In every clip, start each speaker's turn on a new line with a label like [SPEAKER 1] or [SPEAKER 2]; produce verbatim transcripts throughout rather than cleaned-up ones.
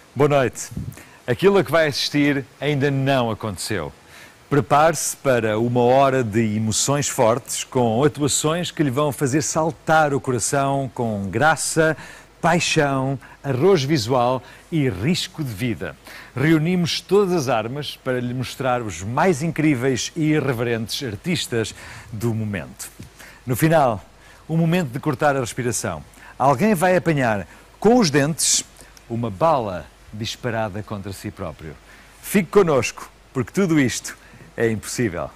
[SPEAKER 1] Boa noite. Aquilo a que vai assistir ainda não aconteceu. Prepare-se para uma hora de emoções fortes, com atuações que lhe vão fazer saltar o coração com graça, paixão, arrojo visual e risco de vida. Reunimos todas as armas para lhe mostrar os mais incríveis e irreverentes artistas do momento. No final, o momento de cortar a respiração. Alguém vai apanhar com os dentes uma bala disparada contra si próprio. Fique connosco, porque tudo isto é impossível.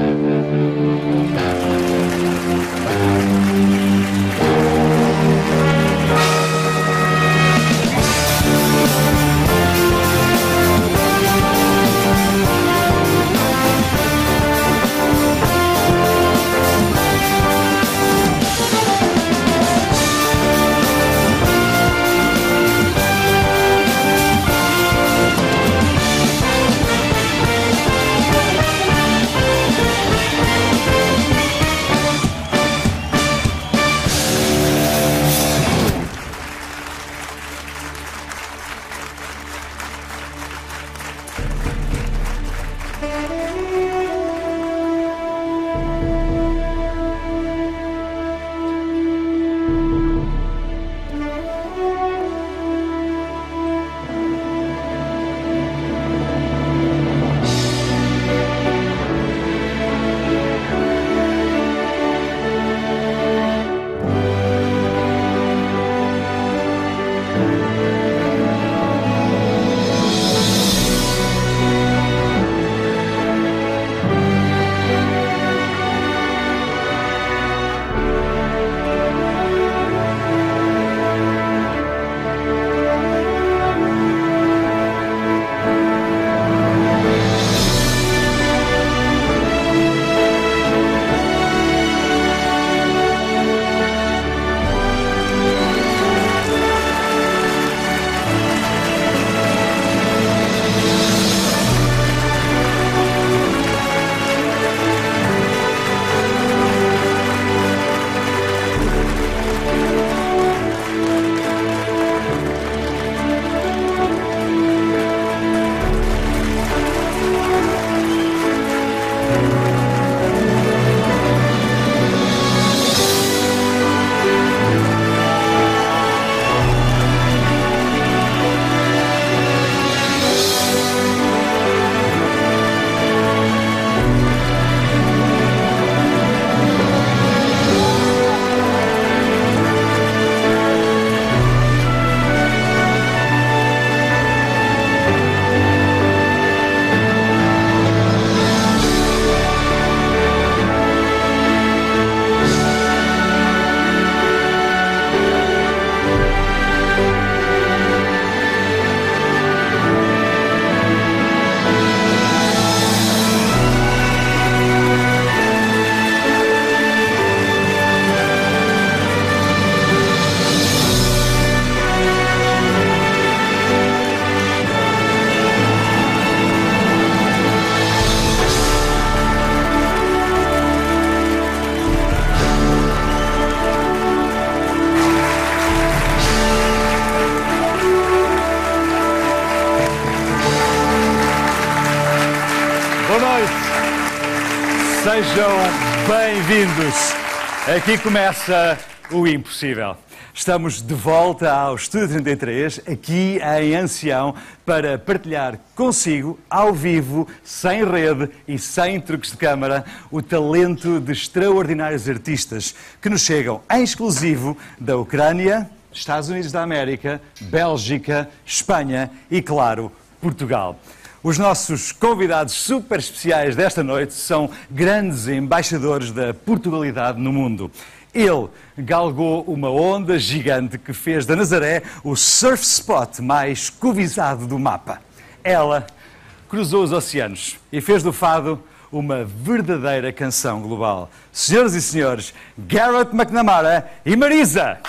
[SPEAKER 2] Sejam bem-vindos. Aqui começa o impossível. Estamos de volta ao Estúdio trinta e três, aqui em Ancião, para partilhar consigo, ao vivo, sem rede e sem truques de câmara, o talento de extraordinários artistas que nos chegam em exclusivo da Ucrânia, Estados Unidos da América, Bélgica, Espanha e, claro, Portugal. Os nossos convidados super especiais desta noite são grandes embaixadores da Portugalidade no mundo. Ele galgou uma onda gigante que fez da Nazaré o surf spot mais cobiçado do mapa. Ela cruzou os oceanos e fez do fado uma verdadeira canção global. Senhoras e senhores, Garrett McNamara e Marisa!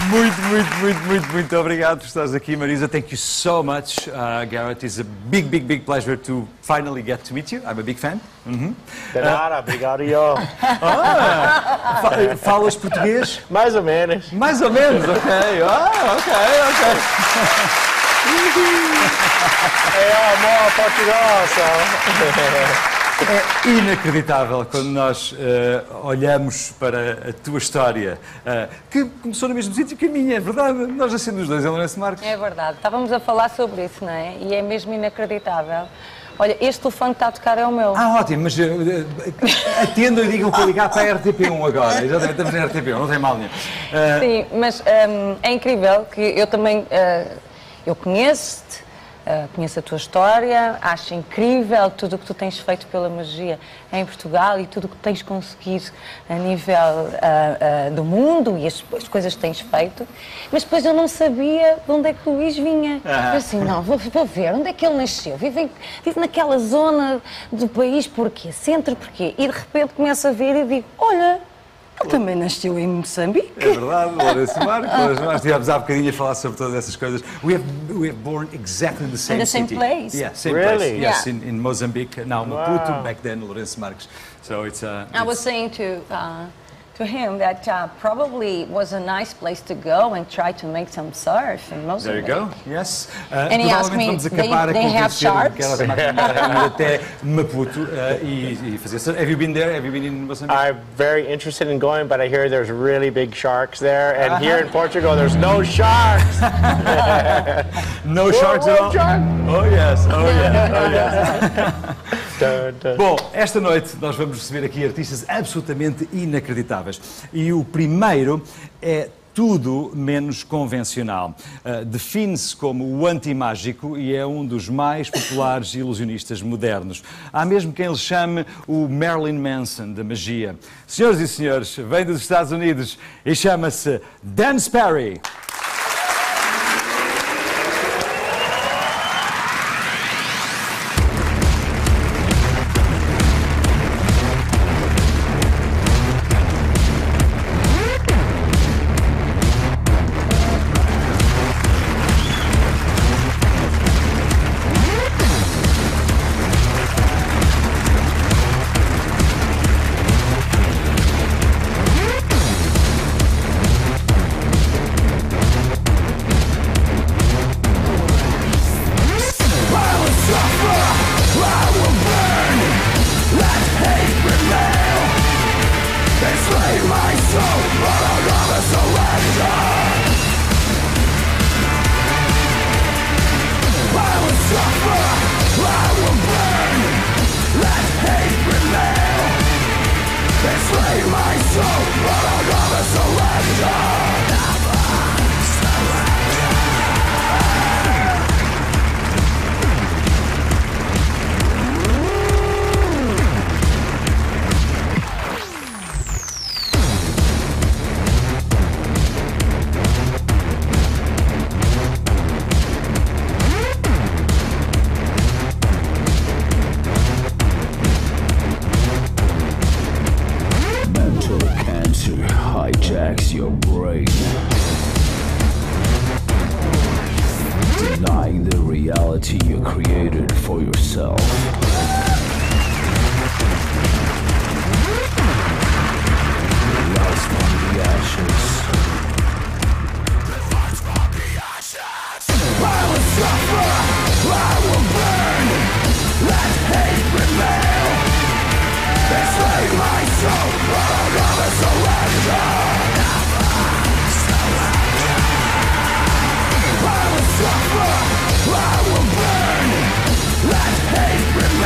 [SPEAKER 1] Muito, muito, muito, muito, muito obrigado por estares aqui, Marisa. Thank you so much, uh, Garrett. It's a big, big, big pleasure to finally get to meet you. I'm a big fan.
[SPEAKER 3] Uhum. De nada, uh, obrigado eu.
[SPEAKER 1] Ah, falas português?
[SPEAKER 3] Mais ou menos.
[SPEAKER 1] Mais ou menos, ok. Ah, ok, ok.
[SPEAKER 3] É amor, Portugal, só.
[SPEAKER 1] É inacreditável quando nós uh, olhamos para a tua história, uh, que começou no mesmo sítio que a minha, é verdade? Nós nascemos os dois em Lourenço Marques.
[SPEAKER 4] É verdade, estávamos a falar sobre isso, não é? E é mesmo inacreditável. Olha, este telefone que está a tocar é o meu.
[SPEAKER 1] Ah, ótimo, mas uh, atendam e digam para ligar para a R T P um agora. Exatamente, estamos na R T P um, não tem mal nenhum. Uh...
[SPEAKER 4] Sim, mas um, é incrível que eu também, uh, eu conheço-te, Uh, conheço a tua história, acho incrível tudo o que tu tens feito pela magia em Portugal e tudo o que tens conseguido a nível uh, uh, do mundo e as, as coisas que tens feito, mas depois eu não sabia de onde é que o Luís vinha.
[SPEAKER 1] Ah.
[SPEAKER 4] Eu assim, não, vou, vou ver, onde é que ele nasceu? Vive, em, vive naquela zona do país, porquê? Centro, porquê? E de repente começo a ver e digo, olha, ele também nasceu em Moçambique.
[SPEAKER 1] É verdade, Lourenço Marques. Nós estivemos há bocadinho a falar sobre todas essas coisas. We have, we have born exactly in the same
[SPEAKER 4] in the same
[SPEAKER 1] city.
[SPEAKER 4] place.
[SPEAKER 1] Yeah, same
[SPEAKER 3] Really?
[SPEAKER 1] place. Yes,
[SPEAKER 4] Yeah.
[SPEAKER 1] in, in Mozambique. Now Maputo,
[SPEAKER 3] Wow.
[SPEAKER 1] back then Lourenço Marques. So it's. Uh,
[SPEAKER 4] I was saying to uh, to him that uh, probably was a nice place to go and try to make some surf in
[SPEAKER 1] There you
[SPEAKER 4] Mozambique.
[SPEAKER 1] go. Yes. Uh,
[SPEAKER 4] And he asked
[SPEAKER 1] provavelmente
[SPEAKER 4] me,
[SPEAKER 1] vamos
[SPEAKER 4] they-
[SPEAKER 1] acabar a
[SPEAKER 4] they have
[SPEAKER 1] convencer
[SPEAKER 4] sharks?
[SPEAKER 1] que ela vai ir até Maputo uh, e, e fazer surf. Have you been there? Have you been in Mozambique?
[SPEAKER 3] I'm very interested in going, but I hear there's really big sharks there, and here in Portugal there's no sharks.
[SPEAKER 1] No sharks at
[SPEAKER 3] whoa,
[SPEAKER 1] all?
[SPEAKER 3] shark.
[SPEAKER 1] Oh yes, oh yes, oh yes.
[SPEAKER 3] Dun, dun.
[SPEAKER 1] Bom, esta noite nós vamos receber aqui artistas absolutamente inacreditáveis. E o primeiro é tudo menos convencional. Uh, define-se como o antimágico e é um dos mais populares ilusionistas modernos. Há mesmo quem lhe chame o Marilyn Manson da magia. Senhoras e senhores, vem dos Estados Unidos e chama-se Dan Sperry.
[SPEAKER 5] hijacks your brain, denying the reality you created for yourself. Rise from the ashes. I will suffer, I will burn, let hate prevail. Enslave my soul, but I'll never surrender. I will suffer, I will burn, let hate prevail.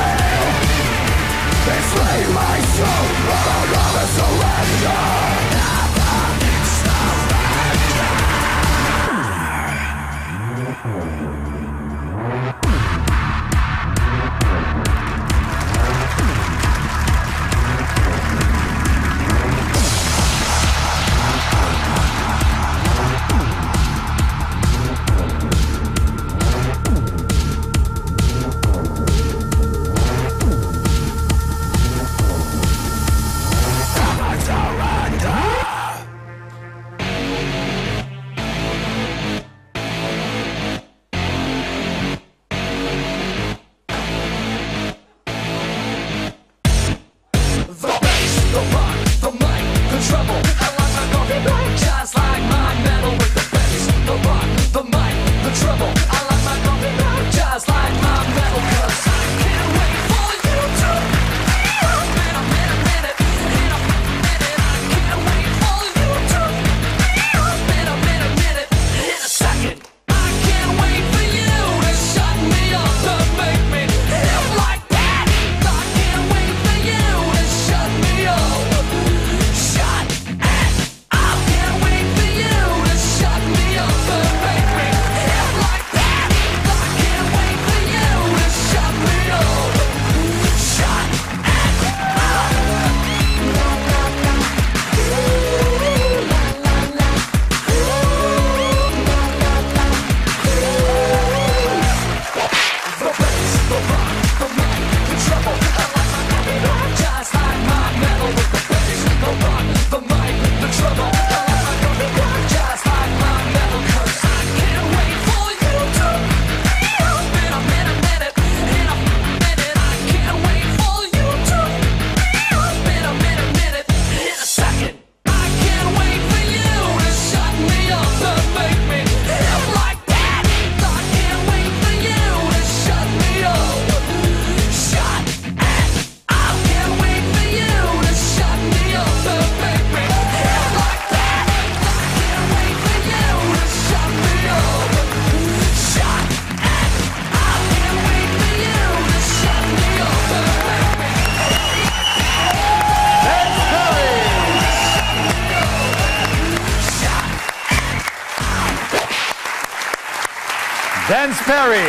[SPEAKER 2] Dan Sperry.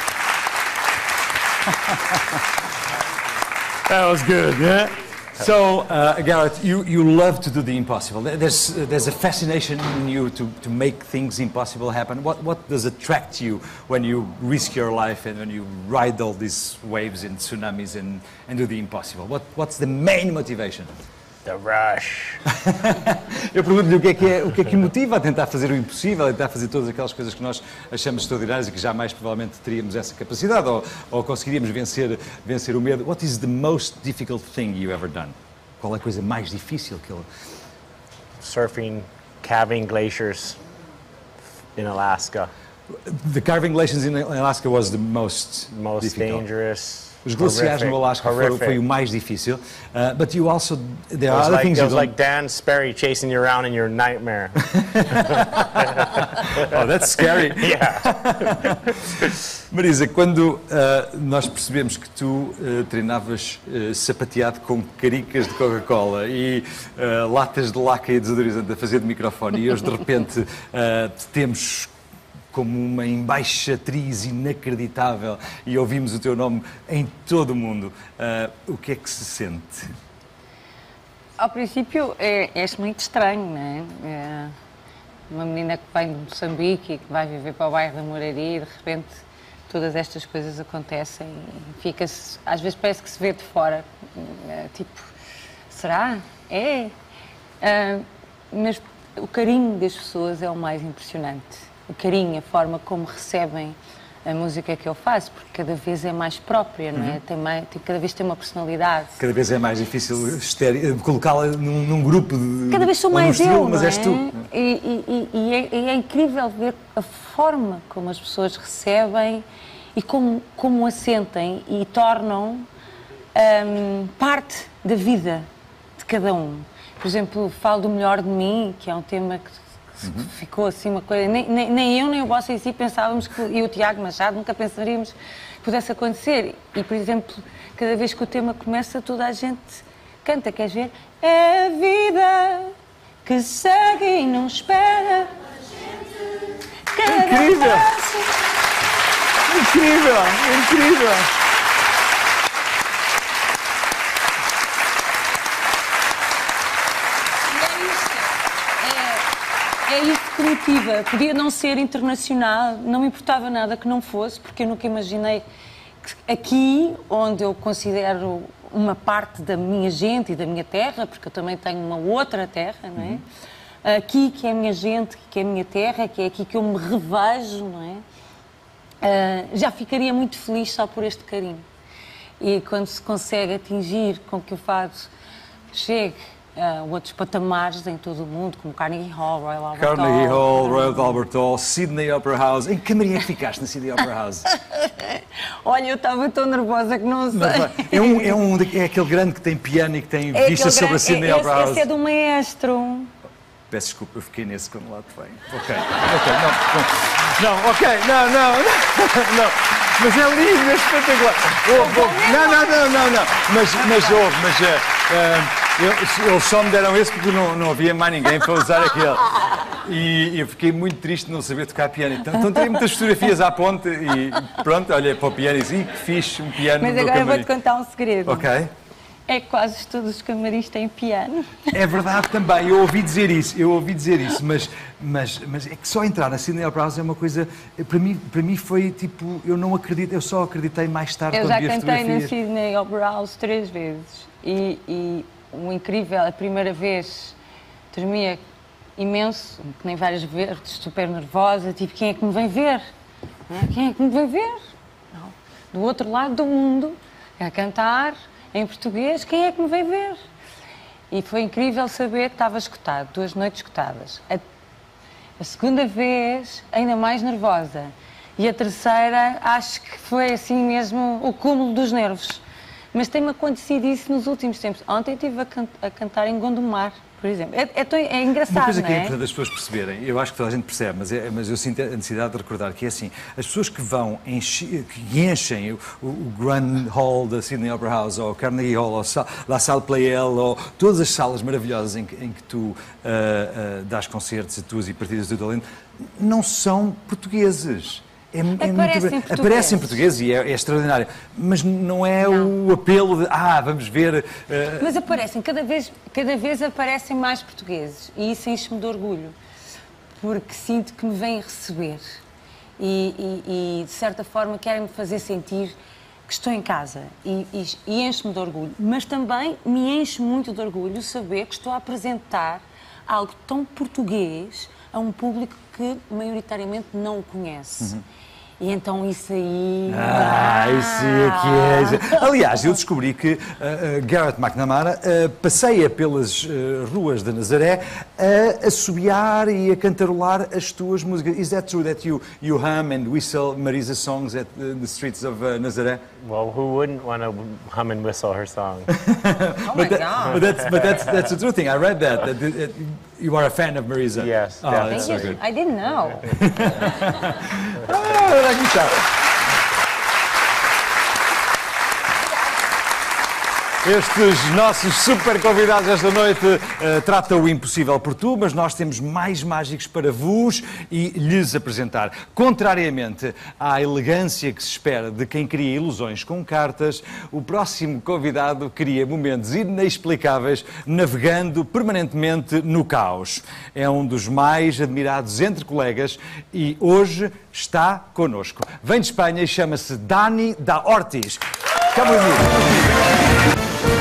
[SPEAKER 2] That was good, yeah? So, uh, Garrett, you, you love to do the impossible. There's, uh, there's a fascination in you to, to make things impossible happen. What, what does attract you when you risk your life and when you ride all these waves and tsunamis and, and do the impossible? What, what's the main motivation?
[SPEAKER 3] The rush.
[SPEAKER 2] Eu pergunto-lhe o que é que é, o que é que o motiva a tentar fazer o impossível, a tentar fazer todas aquelas coisas que nós achamos extraordinárias e que jamais provavelmente teríamos essa capacidade ou, ou conseguiríamos vencer, vencer o medo. What is the most difficult thing you ever done? Qual é a coisa mais difícil que ele...
[SPEAKER 3] Surfing, calving glaciers in Alaska.
[SPEAKER 2] The carving glaciers in Alaska was the most,
[SPEAKER 3] Most
[SPEAKER 2] difficult.
[SPEAKER 3] dangerous.
[SPEAKER 2] Os glaciares no Alasca foram, foi o mais difícil. Uh, but you also, there are other
[SPEAKER 3] like,
[SPEAKER 2] things
[SPEAKER 3] it
[SPEAKER 2] you
[SPEAKER 3] was
[SPEAKER 2] don't...
[SPEAKER 3] like Dan Sperry chasing you around in your nightmare.
[SPEAKER 2] Oh, that's scary.
[SPEAKER 3] Yeah.
[SPEAKER 2] Marisa, quando uh, nós percebemos que tu uh, treinavas uh, sapateado com caricas de Coca-Cola e uh, latas de laca e desodorizante a fazer de microfone e hoje de repente uh, te temos como uma embaixatriz inacreditável e ouvimos o teu nome em todo o mundo, uh, o que é que se sente?
[SPEAKER 4] Ao princípio é, é muito estranho, não é? É uma menina que vem de Moçambique e que vai viver para o bairro da Moraria e de repente todas estas coisas acontecem e fica-se, às vezes parece que se vê de fora, é, tipo, será? É? Uh, mas o carinho das pessoas é o mais impressionante. O carinho, a forma como recebem a música que eu faço, porque cada vez é mais própria, não é? Uhum. Tem mais, tem, cada vez tem uma personalidade.
[SPEAKER 2] Cada vez é mais difícil colocá-la num, num grupo de...
[SPEAKER 4] Cada vez sou mais
[SPEAKER 2] estilo,
[SPEAKER 4] eu,
[SPEAKER 2] mas
[SPEAKER 4] não
[SPEAKER 2] és
[SPEAKER 4] é?
[SPEAKER 2] tu.
[SPEAKER 4] E, e, e, é, e é incrível ver a forma como as pessoas recebem e como, como a sentem e tornam um, parte da vida de cada um. Por exemplo, falo do Melhor de Mim, que é um tema que Uhum. ficou assim uma coisa, nem, nem, nem eu nem o Bossa em si pensávamos que, e o Tiago Machado nunca pensaríamos que pudesse acontecer. E, por exemplo, cada vez que o tema começa, toda a gente canta, queres ver? É a vida que segue e não espera. Cada
[SPEAKER 2] Incrível!
[SPEAKER 4] passo...
[SPEAKER 2] Incrível! Incrível!
[SPEAKER 4] É isso que me motiva. Podia não ser internacional, não me importava nada que não fosse, porque eu nunca imaginei que aqui, onde eu considero uma parte da minha gente e da minha terra, porque eu também tenho uma outra terra, não é? Uhum. Aqui que é a minha gente, que é a minha terra, que é aqui que eu me revejo, não é? Uh, já ficaria muito feliz só por este carinho. E quando se consegue atingir com que o fado chegue Uh, outros patamares em todo o mundo, como Carnegie Hall, Royal Albert Hall.
[SPEAKER 2] Carnegie Hall, Royal Albert Hall, Sydney Opera House. Em que camarim é que ficaste na Sydney Opera House?
[SPEAKER 4] Olha, eu estava tão nervosa que não sei.
[SPEAKER 2] Mas, é, um, é, um, é aquele grande que tem piano e que tem
[SPEAKER 4] é
[SPEAKER 2] vista sobre a Sydney
[SPEAKER 4] é,
[SPEAKER 2] Opera House.
[SPEAKER 4] Esse é do maestro.
[SPEAKER 2] Peço desculpa, eu fiquei nesse quando lá te vem. Ok, ok, não, não, não, ok, não, não, não, não. Mas é lindo, é espetacular. Ouve, ouve. Não, não, não, não, não. Mas, mas ouve, mas... Uh, uh, Eu, eles só me deram esse porque não, não havia mais ninguém para usar aquele. E eu fiquei muito triste de não saber tocar piano. Então, então tirei muitas fotografias à ponte e pronto, olhei para o piano e disse, que fixe, um piano
[SPEAKER 4] Mas
[SPEAKER 2] no
[SPEAKER 4] agora
[SPEAKER 2] camarim.
[SPEAKER 4] vou-te contar um segredo.
[SPEAKER 2] Ok.
[SPEAKER 4] É que quase todos os camarins têm piano.
[SPEAKER 2] É verdade também, eu ouvi dizer isso, eu ouvi dizer isso, mas, mas, mas é que só entrar na Sydney Opera House é uma coisa, para mim, para mim foi tipo, eu não acredito, eu só acreditei mais tarde
[SPEAKER 4] eu
[SPEAKER 2] quando vi as
[SPEAKER 4] fotografias. Eu já cantei na
[SPEAKER 2] fotografias.
[SPEAKER 4] Sydney Opera House três vezes e... e... o incrível, a primeira vez dormia imenso, que nem várias vezes, super nervosa, tipo, quem é que me vem ver? Quem é que me vem ver? Não. Do outro lado do mundo, a cantar em português, quem é que me vem ver? E foi incrível saber que estava escutado, duas noites escutadas. A, a segunda vez, ainda mais nervosa. E a terceira, acho que foi assim mesmo o cúmulo dos nervos. Mas tem-me acontecido isso nos últimos tempos. Ontem estive a, can a cantar em Gondomar, por exemplo. É, é, tão, é engraçado,
[SPEAKER 2] Uma coisa que
[SPEAKER 4] não
[SPEAKER 2] é
[SPEAKER 4] é?
[SPEAKER 2] importante as pessoas perceberem, eu acho que toda a gente percebe, mas, é, mas eu sinto a necessidade de recordar que é assim, as pessoas que vão, enche, que enchem o, o Grand Hall da Sydney Opera House, ou o Carnegie Hall, ou La Salle Pleyel, ou todas as salas maravilhosas em que, em que tu uh, uh, dás concertos, atuas e partidas do talento, não são portugueses.
[SPEAKER 1] É, é
[SPEAKER 4] Aparece
[SPEAKER 1] muito...
[SPEAKER 4] em português.
[SPEAKER 1] Aparece em português e é, é extraordinário. Mas não é não. o apelo de, ah, vamos ver... Uh...
[SPEAKER 4] Mas aparecem, cada vez, cada vez aparecem mais portugueses. E isso enche-me de orgulho. Porque sinto que me vêm receber. E, e, e de certa forma, querem-me fazer sentir que estou em casa. E, e, e enche-me de orgulho. Mas também me enche muito de orgulho saber que estou a apresentar algo tão português a um público que maioritariamente não o conhece. Uhum. E então isso aí...
[SPEAKER 1] Ah, isso é que é... Aliás, eu descobri que uh, uh, Garrett McNamara uh, passeia pelas uh, ruas de Nazaré a assobiar e a cantarolar as tuas músicas. Is that true that you, you hum and whistle Marisa songs at the, the streets of uh, Nazaré?
[SPEAKER 3] Well, who wouldn't want to hum and whistle her song?
[SPEAKER 4] Oh my
[SPEAKER 1] that,
[SPEAKER 4] God.
[SPEAKER 1] But that's, but that's, that's a true thing. I read that, that, that you are a fan of Marisa.
[SPEAKER 3] Yes,
[SPEAKER 1] oh,
[SPEAKER 3] definitely.
[SPEAKER 1] that's so good.
[SPEAKER 4] I didn't know.
[SPEAKER 1] Ah, aqui está. Estes nossos super convidados esta noite uh, tratam o impossível por tu, mas nós temos mais mágicos para vos e lhes apresentar. Contrariamente à elegância que se espera de quem cria ilusões com cartas, o próximo convidado cria momentos inexplicáveis, navegando permanentemente no caos. É um dos mais admirados entre colegas e hoje está connosco. Vem de Espanha e chama-se Dani da Ortiz. Come with me.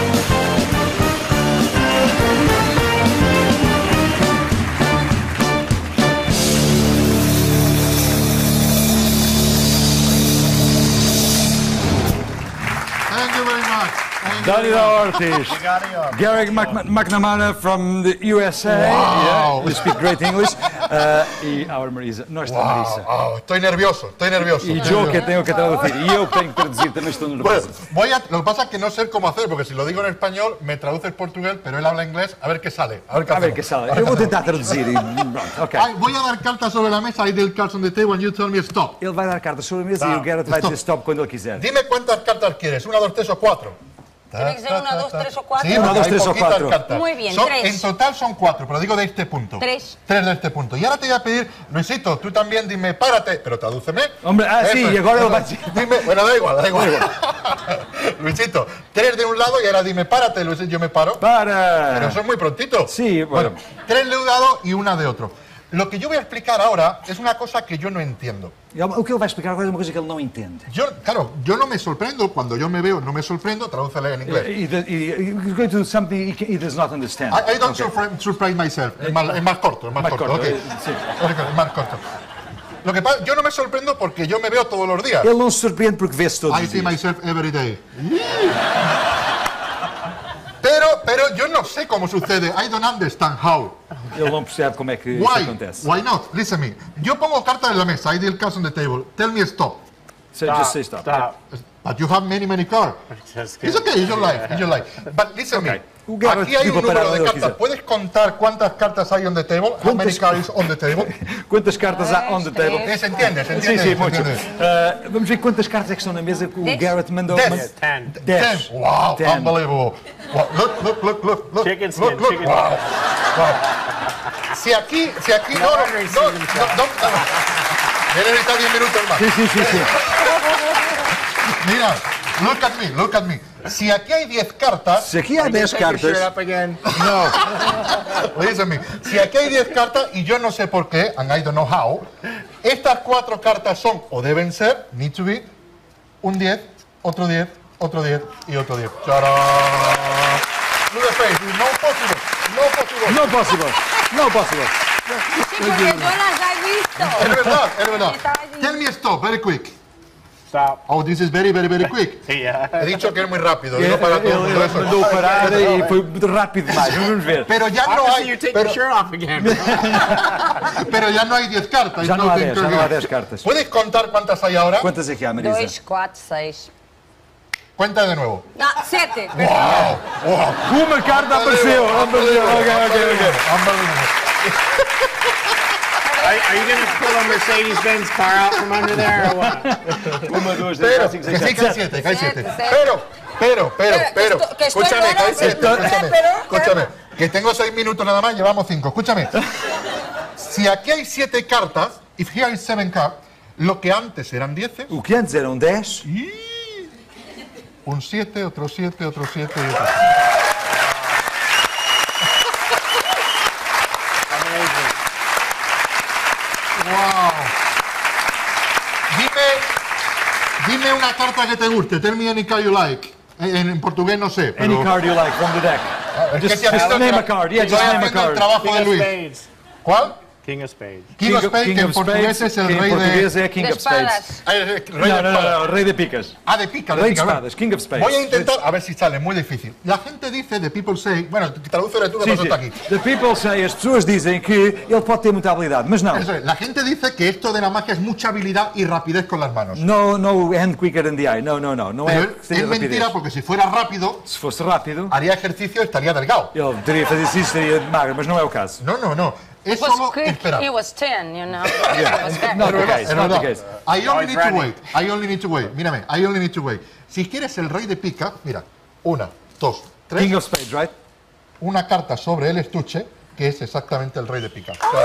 [SPEAKER 1] Dani da Ortiz. Garrett McNamara from the U S A.
[SPEAKER 6] Wow.
[SPEAKER 1] Yeah, you speak great English. Uh, e our Marisa. Nuestra
[SPEAKER 6] Wow,
[SPEAKER 1] Marisa.
[SPEAKER 6] wow, estoy nervioso, estoy nervioso.
[SPEAKER 1] Y yo que tengo que traducir. Y yo que tengo que traducir también estoy nervioso.
[SPEAKER 6] Bueno, voy a, lo que pasa es que no sé cómo hacer, porque si lo digo en español, me traduce el portugués, pero él habla inglés, a ver qué sale. A ver qué,
[SPEAKER 1] A ver qué sale. Eu vou tentar traduzir. E, pronto, okay.
[SPEAKER 6] Ay, voy a dar cartas sobre la mesa, I deal cards on the table and you tell me stop.
[SPEAKER 1] Ele vai dar cartas sobre a mesa
[SPEAKER 6] Tá.
[SPEAKER 1] e o Garrett vai
[SPEAKER 6] Stop.
[SPEAKER 1] dizer stop quando ele quiser.
[SPEAKER 6] Dime cuántas cartas quieres, una, dos, tres o cuatro.
[SPEAKER 4] Tiene que ser una, dos, tres o cuatro.
[SPEAKER 6] Sí,
[SPEAKER 1] Una, dos,
[SPEAKER 6] hay
[SPEAKER 1] tres o
[SPEAKER 6] poquitas
[SPEAKER 1] cuatro.
[SPEAKER 6] cartas.
[SPEAKER 4] Muy bien,
[SPEAKER 6] Son-
[SPEAKER 4] tres.
[SPEAKER 6] En total son cuatro, pero digo de este punto.
[SPEAKER 4] Tres.
[SPEAKER 6] Tres de este punto. Y ahora te voy a pedir, Luisito, tú también dime, párate, pero tradúceme.
[SPEAKER 1] Hombre, ah, sí,
[SPEAKER 6] Eso es,
[SPEAKER 1] y ahora
[SPEAKER 6] eso
[SPEAKER 1] lo va a
[SPEAKER 6] es.
[SPEAKER 1] decir.
[SPEAKER 6] Dime, bueno, da igual, da igual. Luisito, tres de un lado y ahora dime, párate, Luisito, yo me paro.
[SPEAKER 1] Para!
[SPEAKER 6] Pero eso es muy prontito.
[SPEAKER 1] Sí, bueno.
[SPEAKER 6] Tres de un lado y una de otro. Lo que yo voy a explicar ahora es una cosa que yo no entiendo.
[SPEAKER 1] O que ele vai explicar agora é uma coisa que ele não entende.
[SPEAKER 6] Yo, claro, yo no me sorprendo, cuando yo me veo, no me sorprendo, tradúcele en inglés.
[SPEAKER 1] He, he, he's going to do something he, he does not understand.
[SPEAKER 6] I, I don't
[SPEAKER 1] Okay.
[SPEAKER 6] surpri- surprise myself. Es más, es más corto, es más,
[SPEAKER 1] Más
[SPEAKER 6] corto.
[SPEAKER 1] corto,
[SPEAKER 6] ok.
[SPEAKER 1] eh, sí.
[SPEAKER 6] Es más corto. Lo que pasa, yo no me sorprendo porque yo me veo todos los días.
[SPEAKER 1] Ele não se surpreende porque vê-se todos
[SPEAKER 6] I
[SPEAKER 1] os
[SPEAKER 6] see
[SPEAKER 1] dias.
[SPEAKER 6] myself every day. Pero, pero yo no sé cómo sucede. I don't understand how.
[SPEAKER 1] Ele não percebe como é que isso
[SPEAKER 6] Why?
[SPEAKER 1] acontece.
[SPEAKER 6] Why not? Listen me. Yo pongo cartas en la mesa. I deal cards on the table. Tell me stop.
[SPEAKER 1] So just say stop.
[SPEAKER 3] Stop.
[SPEAKER 6] But you have many, many cards.
[SPEAKER 3] Just
[SPEAKER 6] It's okay, it's your life, it's your life. But listen
[SPEAKER 1] Okay.
[SPEAKER 6] me.
[SPEAKER 1] O Garrett
[SPEAKER 6] Aquí hay
[SPEAKER 1] tipo
[SPEAKER 6] un
[SPEAKER 1] para
[SPEAKER 6] número de
[SPEAKER 1] onde ele
[SPEAKER 6] cartas.
[SPEAKER 1] quiser.
[SPEAKER 6] ¿Puedes contar cuántas cartas hay on the table? How many
[SPEAKER 1] Quantas-
[SPEAKER 6] cards on the table?
[SPEAKER 1] Quantas cartas há on the table?
[SPEAKER 4] Três.
[SPEAKER 6] ¿Se entiende? ¿Se
[SPEAKER 1] Sim,
[SPEAKER 6] entiende?
[SPEAKER 1] sim,
[SPEAKER 6] ¿Se
[SPEAKER 1] muito.
[SPEAKER 6] entiende?
[SPEAKER 1] Uh, vamos ver quantas cartas é que estão na mesa que o
[SPEAKER 4] Dez.
[SPEAKER 1] Garrett mandou.
[SPEAKER 6] Dez.
[SPEAKER 1] mandou-
[SPEAKER 3] Ten.
[SPEAKER 1] Dez.
[SPEAKER 6] Ten. Wow,
[SPEAKER 1] Ten.
[SPEAKER 6] unbelievable. Wow, look, look, look, look, look.
[SPEAKER 3] Chicken
[SPEAKER 6] look,
[SPEAKER 3] skin,
[SPEAKER 6] look.
[SPEAKER 3] chicken
[SPEAKER 6] Wow. Wow. Si aquí, si aquí, no, no, no, no, no, no. Él necesita diez minutos más.
[SPEAKER 1] Sim, sim, sim, sim.
[SPEAKER 6] Mira, look at me, look at me. Si aquí hay diez cartas,
[SPEAKER 1] Se aqui há dez cartas,
[SPEAKER 6] no. Listen me. Si aquí hay diez cartas y yo no sé por qué, and I don't know how, estas cuatro cartas son, o deben ser, need to be, un diez, otro diez, otro diez y otro diez. ¡Tarán! Look at the face. No possible. No possible.
[SPEAKER 1] no possible. No possible.
[SPEAKER 4] Sí, porque yo las he visto.
[SPEAKER 6] Es verdad, es verdad.
[SPEAKER 4] Estaba allí.
[SPEAKER 6] Tell me stop, very quick.
[SPEAKER 3] Stop.
[SPEAKER 6] Oh, this is very, very, very quick.
[SPEAKER 3] Yeah.
[SPEAKER 6] He dicho que es muy rápido.
[SPEAKER 1] Ele,
[SPEAKER 6] Digo para todo el mundo
[SPEAKER 1] ele
[SPEAKER 6] eso.
[SPEAKER 1] mandou parar e foi muito rápido demais. Vamos ver.
[SPEAKER 6] Pero ya no
[SPEAKER 3] Obviously,
[SPEAKER 6] hay.
[SPEAKER 3] you take
[SPEAKER 6] Pero,
[SPEAKER 3] your shirt off again.
[SPEAKER 6] pero ya no hay diez cartas.
[SPEAKER 1] Já não há
[SPEAKER 6] It's
[SPEAKER 1] dez,
[SPEAKER 6] not
[SPEAKER 1] já não há
[SPEAKER 6] incredible.
[SPEAKER 1] dez cartas.
[SPEAKER 6] ¿Puedes contar cuántas hay ahora?
[SPEAKER 1] Quantas é que há, Marisa?
[SPEAKER 4] Dois, quatro, seis.
[SPEAKER 6] Cuenta de nuevo.
[SPEAKER 4] Ah, sete.
[SPEAKER 6] Wow, wow.
[SPEAKER 1] Uma carta apareceu. Apareceu. Ok, ok, ok.
[SPEAKER 3] Are, are you going to pull a Mercedes-Benz car out from under there or what?
[SPEAKER 1] Uma, duas, três,
[SPEAKER 6] Pero,
[SPEAKER 1] quatro, cinco,
[SPEAKER 6] que
[SPEAKER 1] seis,
[SPEAKER 6] sí, que hay
[SPEAKER 1] sete.
[SPEAKER 6] siete, que hay siete.
[SPEAKER 4] Siete, siete.
[SPEAKER 6] Pero, pero, pero,
[SPEAKER 4] Pero, que
[SPEAKER 6] pero.
[SPEAKER 4] esto- que estoy
[SPEAKER 6] Escúchame, que hay
[SPEAKER 4] ahora,
[SPEAKER 6] siete.
[SPEAKER 4] pero,
[SPEAKER 6] Escúchame,
[SPEAKER 4] pero,
[SPEAKER 6] escúchame. Que tengo seis minutos nada más, llevamos cinco. Escúchame. Si aquí hay siete cartas, if here is seven cards, lo que antes eran dieces,
[SPEAKER 2] O que antes eram dez,
[SPEAKER 6] un siete, otro siete, otro siete y otro Wow. Dime, dime una carta que te guste. Tell me any card you like. En, en portugués no sé, pero...
[SPEAKER 2] any card you like from the deck.
[SPEAKER 6] Es que
[SPEAKER 2] Just,
[SPEAKER 6] si has
[SPEAKER 2] just
[SPEAKER 6] visto
[SPEAKER 2] name
[SPEAKER 6] que-
[SPEAKER 2] a card, yeah,
[SPEAKER 6] que
[SPEAKER 2] just
[SPEAKER 6] estoy
[SPEAKER 2] name a
[SPEAKER 6] haciendo el
[SPEAKER 2] card.
[SPEAKER 6] trabajo
[SPEAKER 3] King
[SPEAKER 6] de
[SPEAKER 3] of
[SPEAKER 6] Luis.
[SPEAKER 3] Spades.
[SPEAKER 6] ¿Cuál?
[SPEAKER 3] King of Spades.
[SPEAKER 6] King of Spades, que en
[SPEAKER 2] of
[SPEAKER 6] portugués es el
[SPEAKER 2] que en
[SPEAKER 6] rey
[SPEAKER 2] portugués
[SPEAKER 6] de...
[SPEAKER 2] é King
[SPEAKER 4] De
[SPEAKER 2] of Spades.
[SPEAKER 4] espadas.
[SPEAKER 6] Ay, el rey
[SPEAKER 2] Não,
[SPEAKER 6] de
[SPEAKER 2] não, não,
[SPEAKER 6] espadas.
[SPEAKER 2] não, rei de picas.
[SPEAKER 6] Ah, de pica, de
[SPEAKER 2] Rey de
[SPEAKER 6] pica. a ver.
[SPEAKER 2] espadas, King of Spades.
[SPEAKER 6] Voy a intentar, a ver si sale, muy difícil. La gente dice, the people say, bueno, tradúcelo tú que
[SPEAKER 2] Sim,
[SPEAKER 6] pasó
[SPEAKER 2] sim.
[SPEAKER 6] está aquí.
[SPEAKER 2] The people say, as pessoas dizem que ele pode ter muita habilidade, mas não.
[SPEAKER 6] Eso es, la gente dice que esto de la magia es mucha habilidad y rapidez con las manos.
[SPEAKER 2] No, no hand quicker than the eye. Não, não, não. Não é
[SPEAKER 6] Pero
[SPEAKER 2] que tenha
[SPEAKER 6] es mentira
[SPEAKER 2] rapidez.
[SPEAKER 6] porque si fuera rápido,
[SPEAKER 2] Se fosse rápido,
[SPEAKER 6] haría ejercicio y estaría delgado.
[SPEAKER 2] ele teria que fazer isso, estaria magro, mas não é o caso.
[SPEAKER 6] No, no, no. Es
[SPEAKER 4] It was
[SPEAKER 6] solo
[SPEAKER 4] quick.
[SPEAKER 6] esperar.
[SPEAKER 4] He was ten, you know. It was fast.
[SPEAKER 2] Not
[SPEAKER 6] Es
[SPEAKER 2] the
[SPEAKER 6] verdad,
[SPEAKER 2] case,
[SPEAKER 6] es
[SPEAKER 2] not the
[SPEAKER 6] verdad.
[SPEAKER 2] case.
[SPEAKER 6] I only
[SPEAKER 3] it's
[SPEAKER 6] need to
[SPEAKER 3] running.
[SPEAKER 6] wait. I only need to wait. Mírame, I only need to wait. Si quieres el rey de pica, mira, una, dos, tres,
[SPEAKER 2] King of Spades, right?
[SPEAKER 6] una carta sobre el estuche, que es exactamente el rey de pica.
[SPEAKER 2] Oh.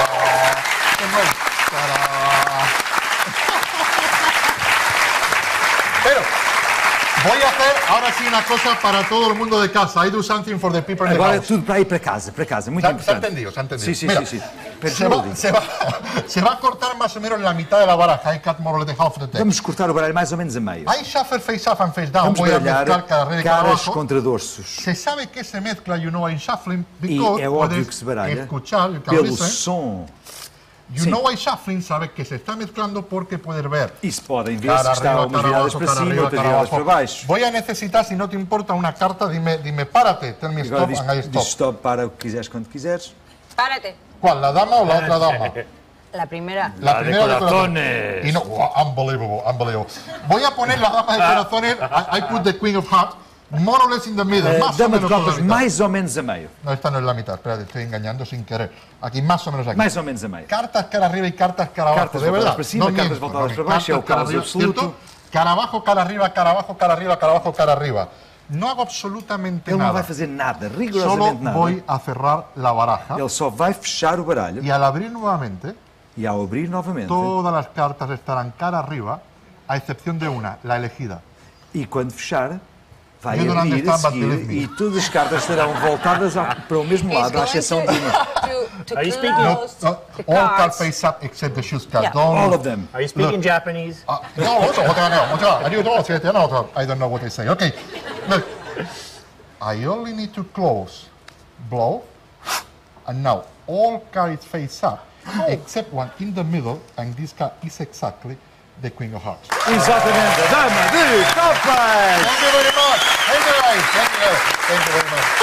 [SPEAKER 6] Pero voy a hacer ahora sí una cosa para todo el mundo de casa. I do something for the people in the
[SPEAKER 2] Agora é
[SPEAKER 6] house.
[SPEAKER 2] tudo para ir para casa, para casa, muito
[SPEAKER 6] Se ha, se ha
[SPEAKER 2] importante.
[SPEAKER 6] entendido, se ha entendido.
[SPEAKER 2] Sí, sí,
[SPEAKER 6] Mira,
[SPEAKER 2] sí, sí. Pero
[SPEAKER 6] se,
[SPEAKER 2] no
[SPEAKER 6] va,
[SPEAKER 2] lo digo.
[SPEAKER 6] se, va, se va a cortar más o menos la mitad de la baraja. I cut more or less half of the deck.
[SPEAKER 2] Vamos cortar o baralho mais ou menos a meio.
[SPEAKER 6] I shuffle face up and face down.
[SPEAKER 2] Vamos
[SPEAKER 6] Voy a mezclar
[SPEAKER 2] baralhar
[SPEAKER 6] cada rey de cada
[SPEAKER 2] caras
[SPEAKER 6] abajo.
[SPEAKER 2] contra dorsos.
[SPEAKER 6] Se sabe que se mezcla, you know, in shuffling,
[SPEAKER 2] E
[SPEAKER 6] because
[SPEAKER 2] é óbvio
[SPEAKER 6] puedes
[SPEAKER 2] que se baralha
[SPEAKER 6] escuchar, you can
[SPEAKER 2] pelo
[SPEAKER 6] listen.
[SPEAKER 2] som.
[SPEAKER 6] You
[SPEAKER 2] sim.
[SPEAKER 6] know, in shuffling, sabes que se está mezclando porque puedes ver.
[SPEAKER 2] E se podem ver
[SPEAKER 6] Cara
[SPEAKER 2] se estão
[SPEAKER 6] arriba,
[SPEAKER 2] umas
[SPEAKER 6] cara
[SPEAKER 2] viradas
[SPEAKER 6] abajo,
[SPEAKER 2] para
[SPEAKER 6] cara
[SPEAKER 2] cima,
[SPEAKER 6] arriba,
[SPEAKER 2] outras
[SPEAKER 6] cara
[SPEAKER 2] viradas
[SPEAKER 6] abajo.
[SPEAKER 2] para baixo.
[SPEAKER 6] Voy a necesitar, si no te importa, una carta. Dime, dime, párate. Tell me
[SPEAKER 2] Agora
[SPEAKER 6] stop
[SPEAKER 2] diz,
[SPEAKER 6] and I
[SPEAKER 2] diz
[SPEAKER 6] stop.
[SPEAKER 2] stop para o que quiseres quando quiseres.
[SPEAKER 4] Párate.
[SPEAKER 6] ¿Cuál, la dama o la otra dama?
[SPEAKER 4] La primera.
[SPEAKER 6] La,
[SPEAKER 2] La de
[SPEAKER 6] primera o la otra dama.
[SPEAKER 2] corazones.
[SPEAKER 6] Y no, wow, unbelievable, unbelievable. Voy a poner la dama de corazones. I, I put the queen of hearts, more or less in the middle.
[SPEAKER 2] Eh,
[SPEAKER 6] más o
[SPEAKER 2] dama de
[SPEAKER 6] menos por la
[SPEAKER 2] copas
[SPEAKER 6] mitad.
[SPEAKER 2] mais ou menos a meio.
[SPEAKER 6] No, esta no es la mitad. Espérate, estoy engañando sin querer. Aquí, más o menos aquí.
[SPEAKER 2] Mais ou menos a meio.
[SPEAKER 6] Cartas cara arriba y cartas cara abajo,
[SPEAKER 2] Cartas
[SPEAKER 6] de
[SPEAKER 2] voltadas
[SPEAKER 6] verdad.
[SPEAKER 2] para cima, cartas
[SPEAKER 6] miento,
[SPEAKER 2] voltadas
[SPEAKER 6] miento.
[SPEAKER 2] para baixo, é o
[SPEAKER 6] Cartas cara
[SPEAKER 2] caos
[SPEAKER 6] arriba,
[SPEAKER 2] absoluto.
[SPEAKER 6] ¿cierto? Cara abajo, cara arriba, cara abajo, cara arriba, cara abajo, cara arriba. No hago absolutamente
[SPEAKER 2] Ele não
[SPEAKER 6] nada.
[SPEAKER 2] vai fazer nada,
[SPEAKER 6] Solo
[SPEAKER 2] rigorosamente nada.
[SPEAKER 6] voy a cerrar la baraja
[SPEAKER 2] Ele só vai fechar o baralho
[SPEAKER 6] y al abrir nuevamente,
[SPEAKER 2] e ao abrir novamente,
[SPEAKER 6] todas las cartas estarán cara arriba, a excepción de una, la elegida.
[SPEAKER 2] e quando fechar, vai
[SPEAKER 6] You don't
[SPEAKER 2] abrir a
[SPEAKER 6] understand, but
[SPEAKER 2] seguir
[SPEAKER 6] believe me.
[SPEAKER 2] e todas as cartas estarão voltadas ao- para o mesmo
[SPEAKER 4] He's
[SPEAKER 2] lado, à
[SPEAKER 4] going
[SPEAKER 2] exceção
[SPEAKER 4] to,
[SPEAKER 2] de uma.
[SPEAKER 4] to, to
[SPEAKER 3] Are you speaking-
[SPEAKER 6] No,
[SPEAKER 4] close
[SPEAKER 6] no,
[SPEAKER 4] the
[SPEAKER 6] all cards
[SPEAKER 4] cards.
[SPEAKER 6] face up except the shoes card.
[SPEAKER 4] Yeah.
[SPEAKER 6] Don't.
[SPEAKER 2] All of them.
[SPEAKER 3] Are you speaking Japanese?
[SPEAKER 6] Ah, no, otro, otro, no, otro. I do no, siete, no, otro. I don't know what they say. Okay, look. I only need to close, blow, and now all cards face up, except one in the middle, and this card is exactly the Queen of Hearts.
[SPEAKER 2] Exatamente, a dama de copas!
[SPEAKER 6] Thank you very much. Thank you, guys. Thank you. Thank you very much.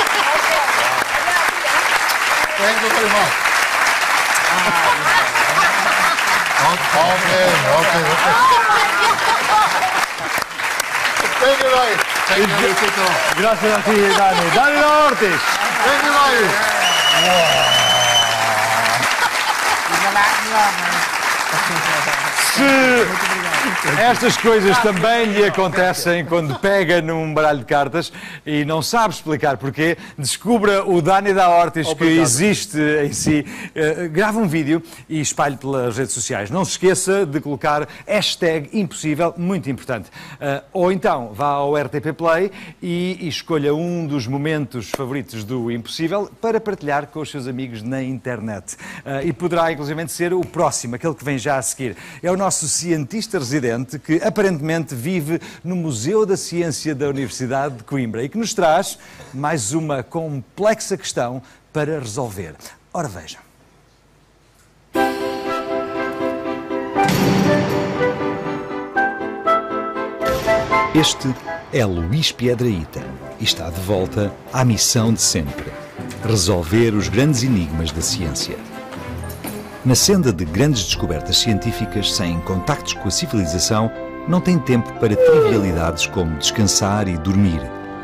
[SPEAKER 6] Thank you very much. Okay, okay, okay. Thank you, guys. Thank you, Luisito.
[SPEAKER 2] Graças a ti, Dani. Dani Ortiz!
[SPEAKER 6] Thank you, guys.
[SPEAKER 2] Se estas coisas também lhe acontecem quando pega num baralho de cartas e não sabe explicar porquê, descubra o Dani da Ortiz que existe em si, uh, grava um vídeo e espalhe pelas redes sociais. Não se esqueça de colocar hashtag impossível, muito importante. Uh, ou então vá ao R T P Play e, e escolha um dos momentos favoritos do Impossível para partilhar com os seus amigos na internet. Uh, e poderá inclusive ser o próximo, aquele que vem já a seguir. É o nosso cientista residente que aparentemente vive no Museu da Ciência da Universidade de Coimbra e que nos traz mais uma complexa questão para resolver. Ora vejam.
[SPEAKER 1] Este é Luís Piedrahita e está de volta à missão de sempre: resolver os grandes enigmas da ciência. Na senda de grandes descobertas científicas, sem contactos com a civilização, não tem tempo para trivialidades como descansar e dormir.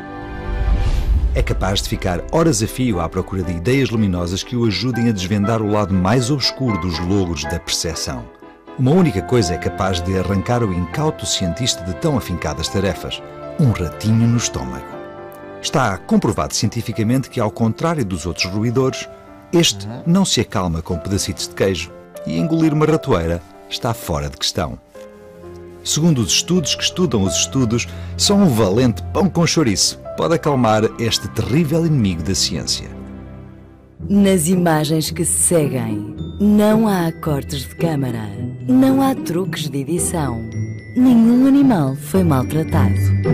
[SPEAKER 1] É capaz de ficar horas a fio à procura de ideias luminosas que o ajudem a desvendar o lado mais obscuro dos logros da percepção. Uma única coisa é capaz de arrancar o incauto cientista de tão afincadas tarefas: um ratinho no estômago. Está comprovado cientificamente que, ao contrário dos outros roedores, este não se acalma com pedacitos de queijo e engolir uma ratoeira está fora de questão. Segundo os estudos que estudam os estudos, só um valente pão com chouriço pode acalmar este terrível inimigo da ciência.
[SPEAKER 7] Nas imagens que se seguem, não há cortes de câmara, não há truques de edição. Nenhum animal foi maltratado.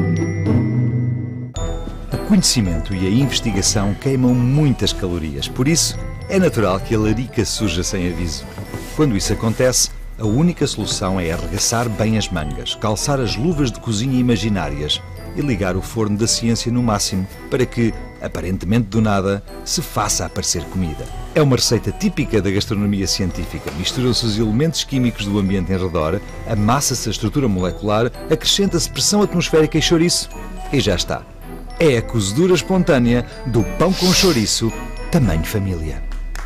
[SPEAKER 1] O conhecimento e a investigação queimam muitas calorias, por isso é natural que a larica surja sem aviso. Quando isso acontece, a única solução é arregaçar bem as mangas, calçar as luvas de cozinha imaginárias e ligar o forno da ciência no máximo para que, aparentemente do nada, se faça aparecer comida. É uma receita típica da gastronomia científica. Misturam-se os elementos químicos do ambiente em redor, amassa-se a estrutura molecular, acrescenta-se pressão atmosférica e chouriço e já está. É a cozedura espontânea do pão com chouriço, tamanho família.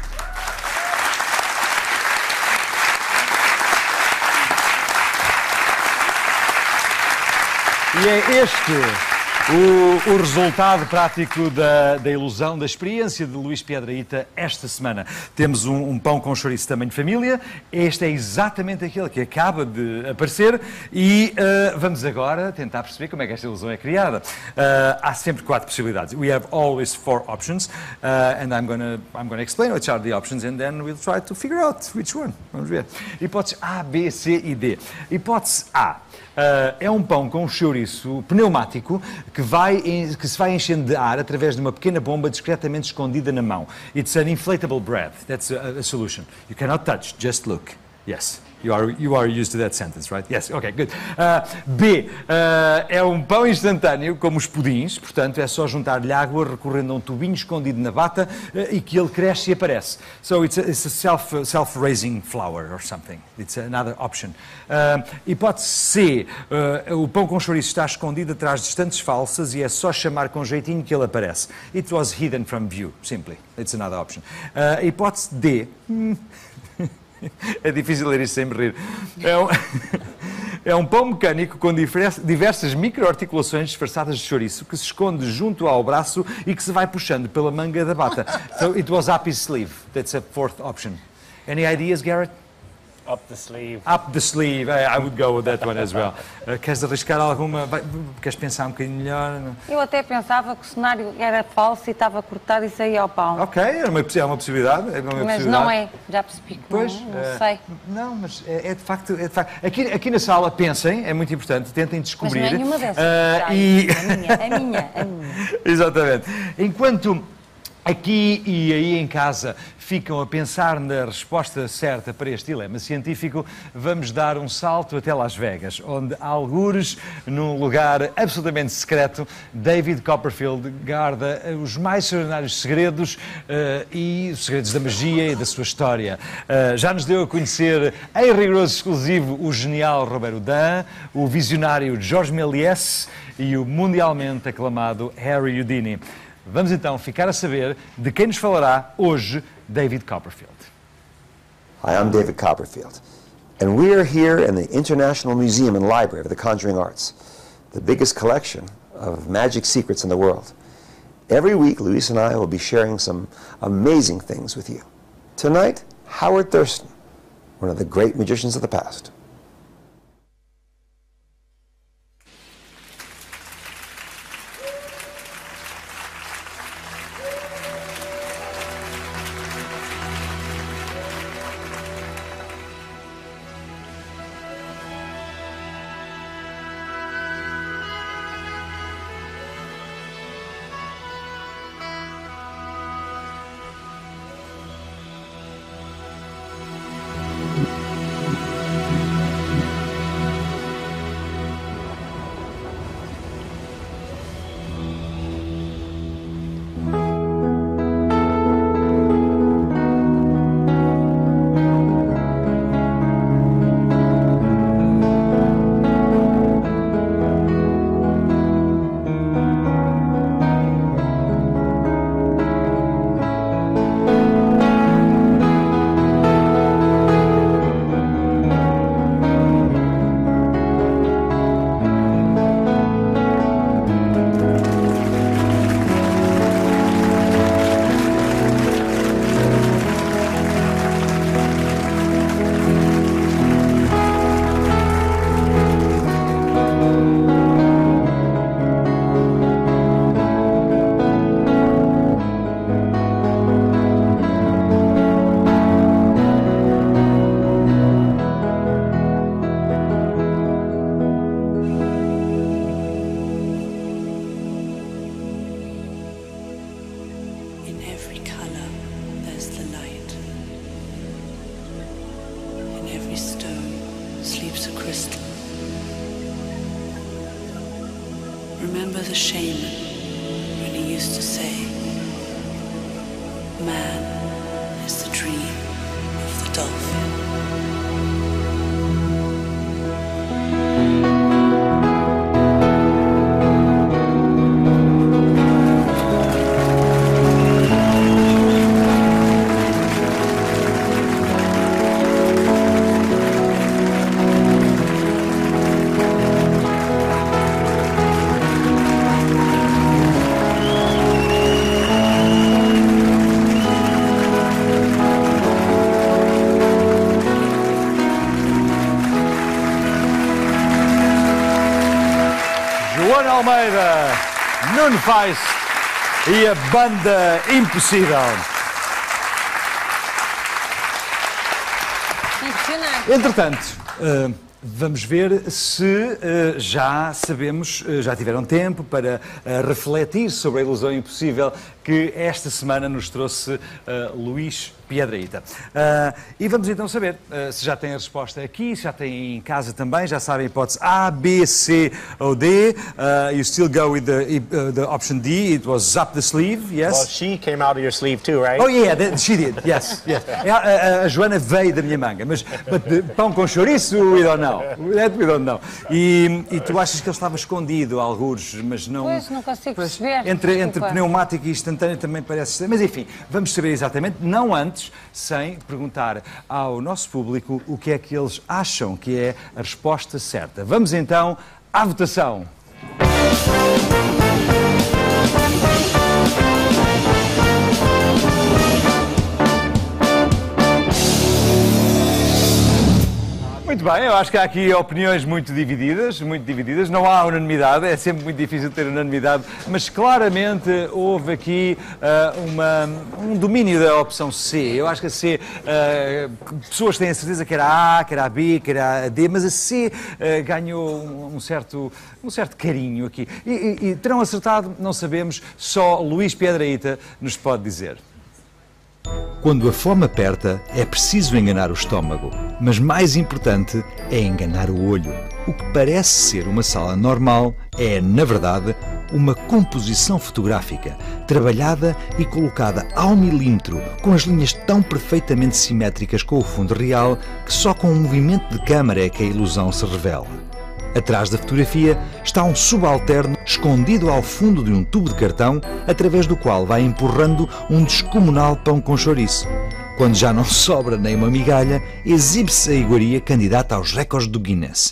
[SPEAKER 2] E é este o, o resultado prático da, da ilusão, da experiência de Luís Piedrahita esta semana. Temos um, um pão com chouriço tamanho família. Este é exatamente aquele que acaba de aparecer e uh, vamos agora tentar perceber como é que esta ilusão é criada. Uh, há sempre quatro possibilidades. We have always four options uh, and I'm gonna, I'm gonna explain which are the options and then we'll try to figure out which one. Vamos ver. Hipótese A, B, C e D. Hipótese A. Uh, é um pão com chouriço pneumático que, vai, que se vai enchendo de ar através de uma pequena bomba discretamente escondida na mão. It's an inflatable bread. That's a, a solution. You cannot touch, just look. Yes. You are, you are used to that sentence, right? Yes, okay, good. Uh, B, uh, é um pão instantâneo, como os pudins, portanto é só juntar-lhe água recorrendo a um tubinho escondido na bata uh, e que ele cresce e aparece. So it's a, it's a self, self-raising flour or something. It's another option. Uh, hipótese C, uh, o pão com chouriço está escondido atrás de estantes falsas e é só chamar com jeitinho que ele aparece. It was hidden from view, simply. It's another option. Uh, hipótese D... Hmm, é difícil ler isto sem me rir. É um, é um pão mecânico com diversas microarticulações disfarçadas de chouriço que se esconde junto ao braço e que se vai puxando pela manga da bata. So it was up his sleeve. That's a fourth option. Any ideas, Garrett?
[SPEAKER 3] Up the sleeve.
[SPEAKER 2] Up the sleeve. I, I would go with that one as well. Uh, queres arriscar alguma? Vai, queres pensar um bocadinho melhor?
[SPEAKER 4] Eu até pensava que o cenário era falso e estava cortado e saía ao pão.
[SPEAKER 2] Ok, é uma, é uma possibilidade. É uma
[SPEAKER 4] mas
[SPEAKER 2] possibilidade.
[SPEAKER 4] não é. Já percebi que
[SPEAKER 2] pois,
[SPEAKER 4] não, não
[SPEAKER 2] uh,
[SPEAKER 4] sei.
[SPEAKER 2] Não, mas é, é, de facto, é de facto. Aqui, aqui na sala, pensem, é muito importante, tentem descobrir.
[SPEAKER 4] Mas nenhuma dessas.
[SPEAKER 2] Uh, e...
[SPEAKER 4] A minha, a minha, a minha.
[SPEAKER 2] Exatamente. Enquanto aqui e aí em casa ficam a pensar na resposta certa para este dilema científico, vamos dar um salto até Las Vegas, onde, algures num lugar absolutamente secreto, David Copperfield guarda os mais extraordinários segredos uh, e os segredos da magia e da sua história. Uh, já nos deu a conhecer, em rigoroso exclusivo, o genial Robert Houdin, o visionário Georges Méliès e o mundialmente aclamado Harry Houdini. Vamos então ficar a saber de quem nos falará hoje David Copperfield.
[SPEAKER 8] Hi, I'm David Copperfield, and we are here in the International Museum and Library of the Conjuring Arts, the biggest collection of magic secrets in the world. Every week, Luis and I will be sharing some amazing things with you. Tonight, Howard Thurston, one of the great magicians of the past.
[SPEAKER 9] sleeps a crystal. Remember the shaman when he used to say, man is the dream of the dolphin.
[SPEAKER 2] Almeida, Nuno Faiz e a Banda Impossível.
[SPEAKER 4] Impressionante.
[SPEAKER 2] Entretanto, uh, vamos ver se uh, já sabemos, uh, já tiveram tempo para uh, refletir sobre a ilusão impossível que esta semana nos trouxe uh, Luís Piedrahita. Uh, e vamos então saber uh, se já têm a resposta aqui, se já têm em casa também, já sabem a hipótese A, B, C ou D. Uh, you still go with the, uh, the option D, it was up the sleeve, yes?
[SPEAKER 3] Well, she came out of your sleeve too, right?
[SPEAKER 2] Oh yeah, that, she did, yes, yes. A, a, a Joana veio da minha manga, mas but the, pão com chouriço, we don't know. That we don't know. E, e tu achas que ele estava escondido, algures, mas não...
[SPEAKER 4] Pois, não consigo perceber.
[SPEAKER 2] Entre, entre pneumático e instantâneo também parece... Mas enfim, vamos saber exatamente, não antes, sem perguntar ao nosso público o que é que eles acham que é a resposta certa. Vamos então à votação. Muito bem, eu acho que há aqui opiniões muito divididas, muito divididas. Não há unanimidade, é sempre muito difícil ter unanimidade, mas claramente houve aqui uh, uma, um domínio da opção C. Eu acho que a C, uh, pessoas têm a certeza que era a A, que era a B, que era a D, mas a C uh, ganhou um, um, certo, um certo carinho aqui. E, e, e terão acertado, não sabemos, só Luís Piedrahita nos pode dizer.
[SPEAKER 1] Quando a fome aperta, é preciso enganar o estômago, mas mais importante é enganar o olho. O que parece ser uma sala normal é, na verdade, uma composição fotográfica, trabalhada e colocada ao milímetro, com as linhas tão perfeitamente simétricas com o fundo real, que só com um movimento de câmara é que a ilusão se revela. Atrás da fotografia está um subalterno escondido ao fundo de um tubo de cartão, através do qual vai empurrando um descomunal pão com chouriço. Quando já não sobra nem uma migalha, exibe-se a iguaria candidata aos recordes do Guinness.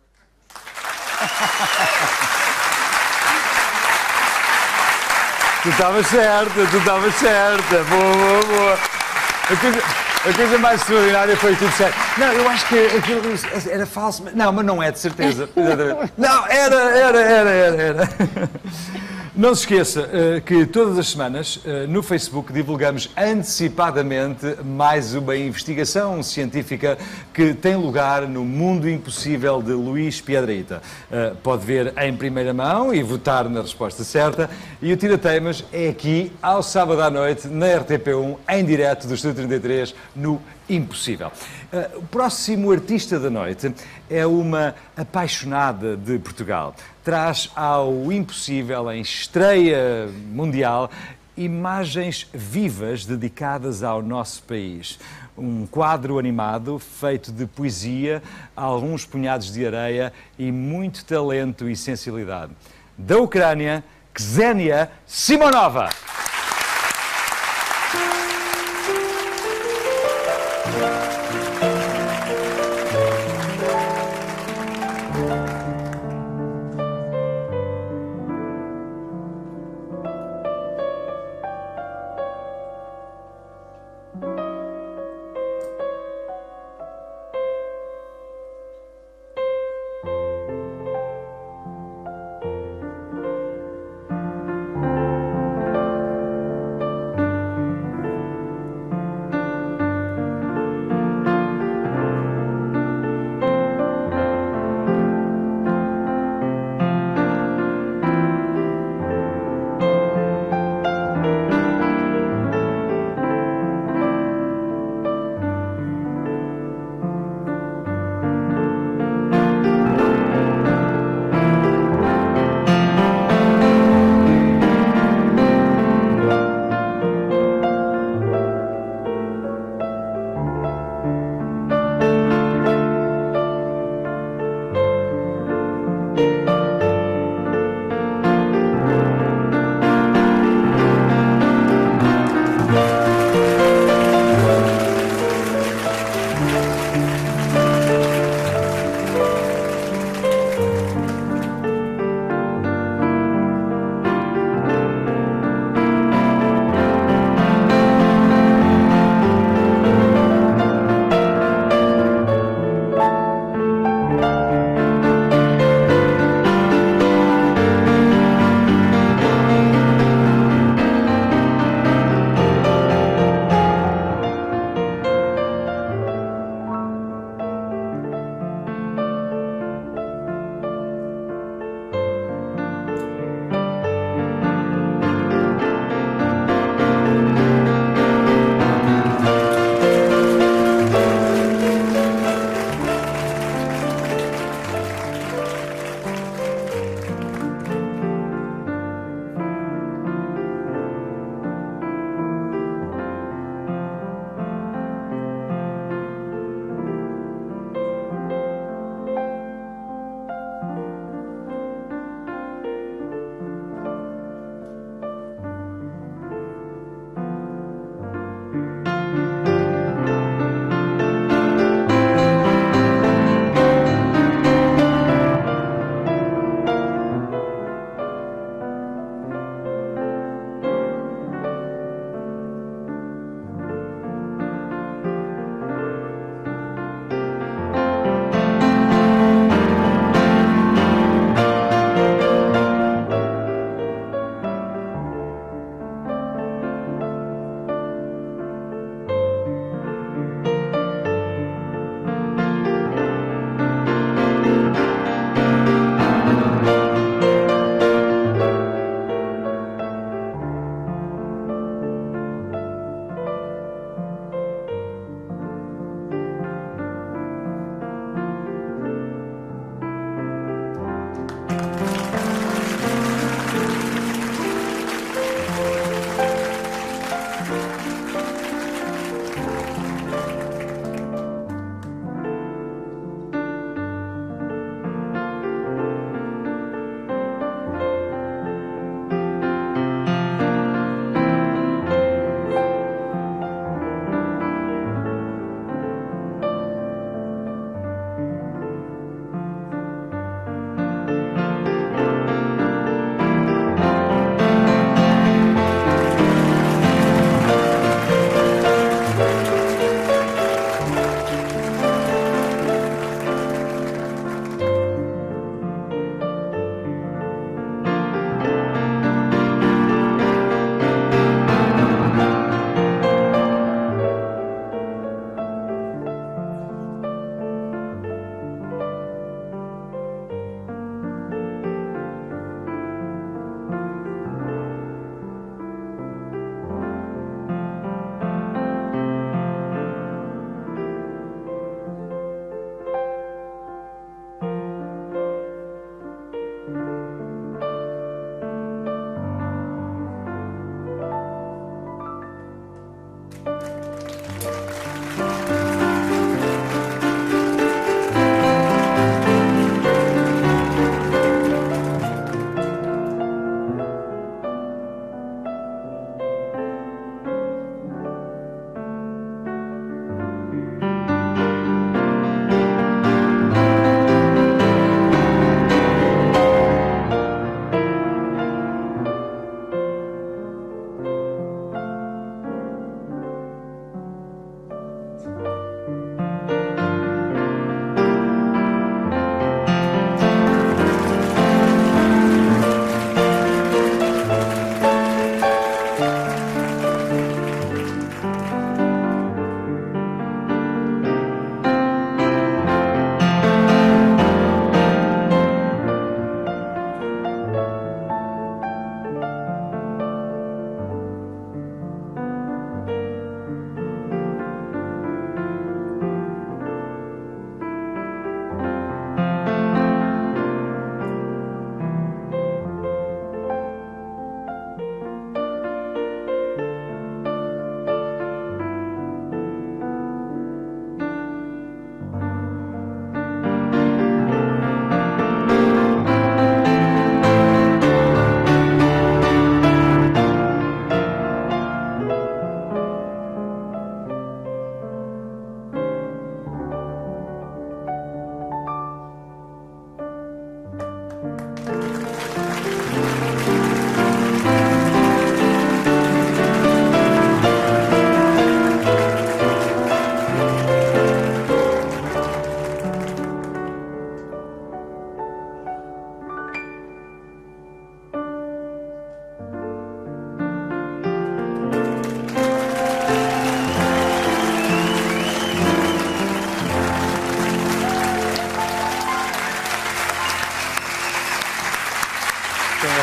[SPEAKER 2] Tu estavas certa, tu estavas certa. Boa, boa, boa. A coisa, a coisa mais extraordinária foi tudo certo. Não, eu acho que aquilo era falso. Não, mas não é, de certeza. Não, era, era, era, era, era. Não se esqueça uh, que todas as semanas uh, no Facebook divulgamos antecipadamente mais uma investigação científica que tem lugar no Mundo Impossível de Luís Piedrahita. Uh, pode ver em primeira mão e votar na resposta certa. E o Tira-Teimas é aqui ao sábado à noite na R T P um, em direto do Estúdio trinta e três, no Impossível. Uh, o próximo artista da noite é uma apaixonada de Portugal. Traz ao Impossível, em estreia mundial, imagens vivas dedicadas ao nosso país. Um quadro animado feito de poesia, alguns punhados de areia e muito talento e sensibilidade. Da Ucrânia, Ksenia Simonova.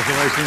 [SPEAKER 2] Congratulations.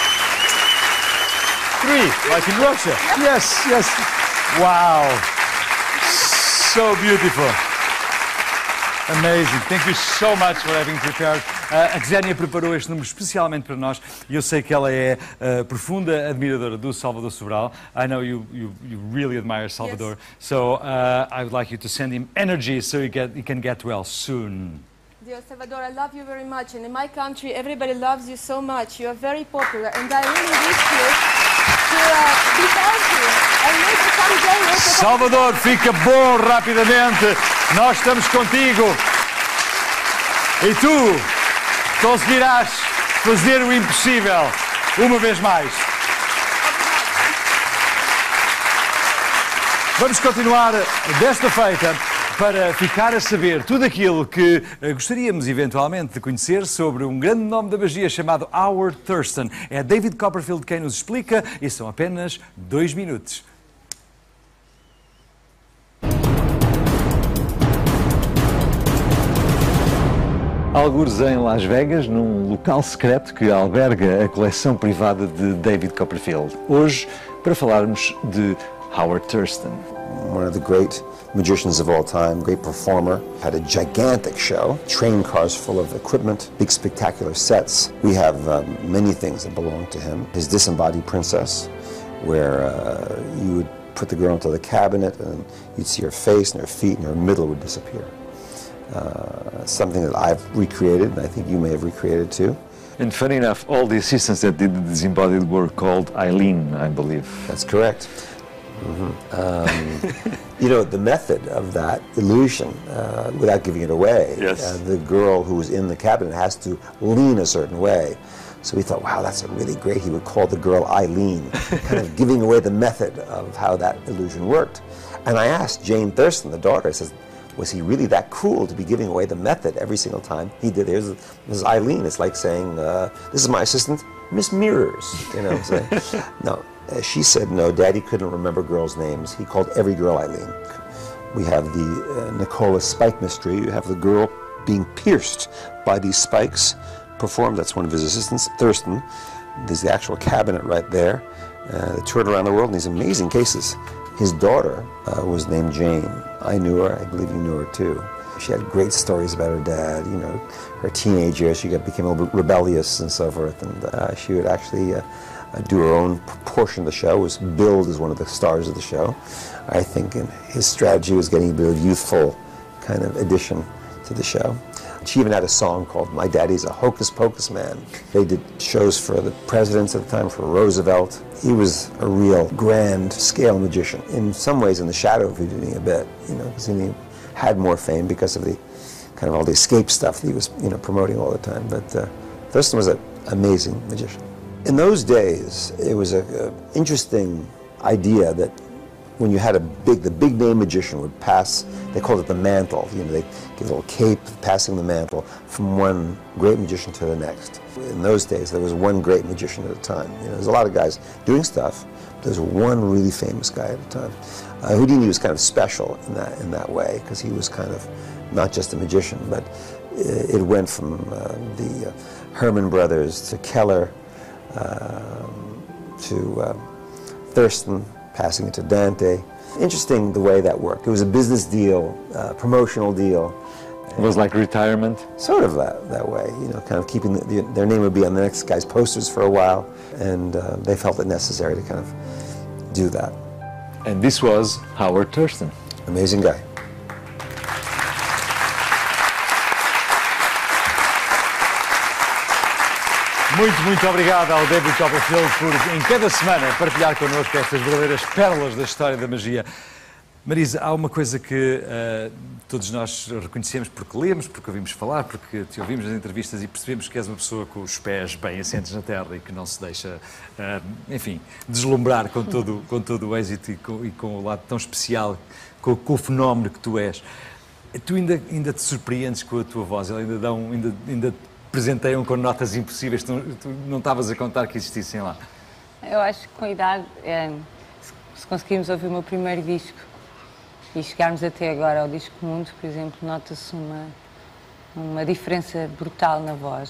[SPEAKER 2] Three, like in Russia. Yes, yes. Wow. So beautiful. Amazing. Thank you so much for having prepared. Uh, a Xenia preparou este número especialmente para nós e eu sei que ela é uh, profunda admiradora do Salvador Sobral. I know you, you, you really admire Salvador. Yes. So uh, I would like you to send him energy so he, get, he can get well soon.
[SPEAKER 10] Dear Salvador, I love you very much, and in my country everybody loves you so much. You are very popular, and I really wish you to uh, be healthy and maybe someday also...
[SPEAKER 2] Salvador, fica bom rapidamente. Nós estamos contigo. E tu conseguirás fazer o impossível uma vez mais. Vamos continuar desta feita para ficar a saber tudo aquilo que gostaríamos eventualmente de conhecer sobre um grande nome da magia chamado Howard Thurston. É David Copperfield quem nos explica e são apenas dois minutos. Algures em Las Vegas, num local secreto que alberga a coleção privada de David Copperfield. Hoje, para falarmos de Howard Thurston.
[SPEAKER 8] One of the great magicians of all time, great performer, had a gigantic show, train cars full of equipment, big spectacular sets. We have um, many things that belong to him. His disembodied princess, where uh, you would put the girl into the cabinet and you'd see her face and her feet and her middle would disappear. Uh, something that I've recreated, and I think you may have recreated too.
[SPEAKER 1] And funny enough, all the assistants that did the disembodied were called Eileen, I believe.
[SPEAKER 8] That's correct. Mm-hmm. um, you know, the method of that illusion, uh, without giving it away,
[SPEAKER 1] yes.
[SPEAKER 8] uh, the girl who was in the cabinet has to lean a certain way. So we thought, wow, that's a really great. He would call the girl Eileen, kind of giving away the method of how that illusion worked. And I asked Jane Thurston, the daughter, I said, was he really that cruel to be giving away the method every single time he did? Here's this is Eileen. It's like saying, uh, this is my assistant, Miss Mirrors. You know what I'm saying? No. Uh, she said, no, Daddy couldn't remember girls' names. He called every girl Eileen. We have the uh, Nicola Spike mystery. You have the girl being pierced by these spikes performed. That's one of his assistants, Thurston. There's the actual cabinet right there. Uh, they toured around the world in these amazing cases. His daughter uh, was named Jane. I knew her. I believe you knew her too. She had great stories about her dad. You know, her teenage years, she got, became a little rebellious and so forth. And uh, she would actually uh, do her own portion of the show. Was billed as one of the stars of the show. I think and his strategy was getting a bit of youthful kind of addition to the show. She even had a song called My Daddy's a Hocus Pocus Man. They did shows for the presidents at the time, for Roosevelt. He was a real grand scale magician. In some ways in the shadow of Houdini a bit, you know, because he had more fame because of the kind of all the escape stuff that he was, you know, promoting all the time. But uh, Thurston was an amazing magician. In those days, it was an interesting idea that when you had a big, the big name magician would pass, they called it the mantle. You know, they give a little cape, passing the mantle from one great magician to the next. In those days, there was one great magician at a time. You know, there's a lot of guys doing stuff, but there's one really famous guy at a time. Uh, Houdini was kind of special in that in that way because he was kind of not just a magician, but it, it went from uh, the uh, Herman Brothers to Keller uh, to uh, Thurston, passing it to Dante. Interesting the way that worked. It was a business deal, uh, promotional deal.
[SPEAKER 1] It was like retirement?
[SPEAKER 8] Sort of that, that way, you know, kind of keeping the, the, their name would be on the next guy's posters for a while, and uh, they felt it necessary to kind of do that.
[SPEAKER 1] And this was Howard Thurston.
[SPEAKER 8] Amazing guy.
[SPEAKER 2] Muito, muito obrigado ao David Copperfield por, em cada semana, partilhar connosco estas verdadeiras pérolas da história da magia. Marisa, há uma coisa que uh, todos nós reconhecemos porque lemos, porque ouvimos falar, porque te ouvimos nas entrevistas e percebemos que és uma pessoa com os pés bem assentes na terra e que não se deixa, uh, enfim, deslumbrar com todo, com todo o êxito e com, e com o lado tão especial, com, com o fenómeno que tu és. Tu ainda, ainda te surpreendes com a tua voz, ainda dão, ainda, ainda presenteiam com notas impossíveis, tu, tu não estavas a contar que existissem lá.
[SPEAKER 4] Eu acho que com a idade, é, se, se conseguirmos ouvir o meu primeiro disco e chegarmos até agora ao disco Mundo, por exemplo, nota-se uma, uma diferença brutal na voz.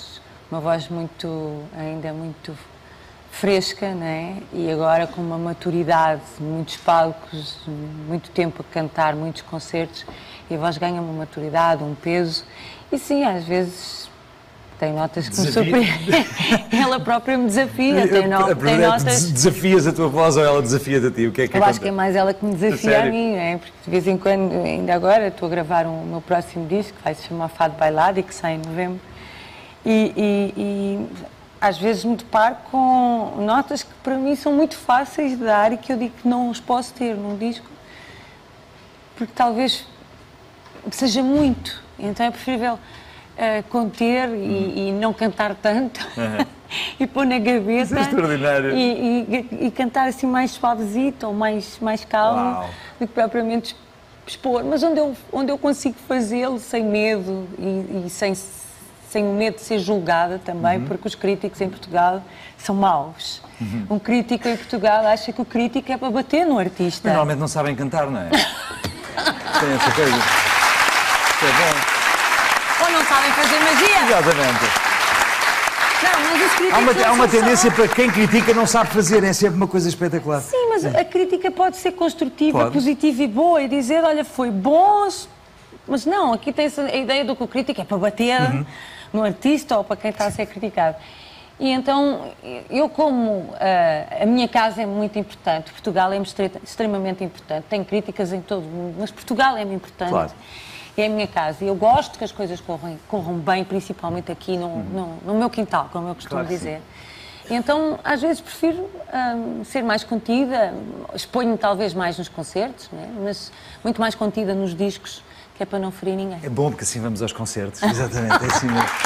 [SPEAKER 4] uma voz muito, ainda muito fresca, né? E agora com uma maturidade, muitos palcos, muito tempo a cantar, muitos concertos, e a voz ganha uma maturidade, um peso, e sim, às vezes tem notas que
[SPEAKER 1] Desafia.
[SPEAKER 4] me surpreendem. Ela própria me desafia, tem, no,
[SPEAKER 1] A
[SPEAKER 4] tem
[SPEAKER 1] pergunta é,
[SPEAKER 4] notas...
[SPEAKER 1] Desafias a tua voz ou ela desafia-te a ti? O que é que
[SPEAKER 4] Eu acho que é
[SPEAKER 1] acontece?
[SPEAKER 4] mais ela que me desafia a
[SPEAKER 1] Sério?
[SPEAKER 4] mim, né? Porque de vez em quando, ainda agora, estou a gravar um, o meu próximo disco, que vai se chamar Fado Bailado e que sai em novembro, e, e, e às vezes me deparo com notas que para mim são muito fáceis de dar e que eu digo que não os posso ter num disco, porque talvez seja muito, então é preferível uh, conter e, e não cantar tanto e pôr na gaveta
[SPEAKER 1] Isso é extraordinário.
[SPEAKER 4] e, e, e cantar assim mais suavezito ou mais, mais calmo
[SPEAKER 1] Uau.
[SPEAKER 4] do que propriamente expor, mas onde eu, onde eu consigo fazê-lo sem medo e, e sem, sem o medo de ser julgada também, porque os críticos em Portugal são maus. Um crítico em Portugal acha que o crítico é para bater no artista.
[SPEAKER 1] Normalmente não sabem cantar, não é? Tem essa coisa. Isso é bom.
[SPEAKER 4] Ou não sabem fazer magia.
[SPEAKER 1] Exatamente.
[SPEAKER 4] Não, mas os críticos
[SPEAKER 1] Há uma,
[SPEAKER 4] não
[SPEAKER 1] há uma
[SPEAKER 4] são
[SPEAKER 1] tendência
[SPEAKER 4] só...
[SPEAKER 1] para quem critica não sabe fazer, é sempre uma coisa espetacular.
[SPEAKER 4] Sim, mas a crítica pode ser construtiva,
[SPEAKER 1] Pode.
[SPEAKER 4] positiva e boa e dizer, olha, foi bom, mas não, aqui tem a ideia do que o crítico é para bater no artista ou para quem está a ser criticado. E então, eu como uh, a minha casa é muito importante, Portugal é extremamente importante, tem críticas em todo o mundo, mas Portugal é-me importante.
[SPEAKER 1] Claro.
[SPEAKER 4] É a minha casa e eu gosto que as coisas corram, corram bem, principalmente aqui no, no, no meu quintal, como eu costumo
[SPEAKER 1] Claro que
[SPEAKER 4] dizer. E então, às vezes, prefiro hum, ser mais contida, exponho-me talvez mais nos concertos, né? Mas muito mais contida nos discos, que é para não ferir ninguém.
[SPEAKER 1] É bom porque assim vamos aos concertos. Exatamente, é assim mesmo.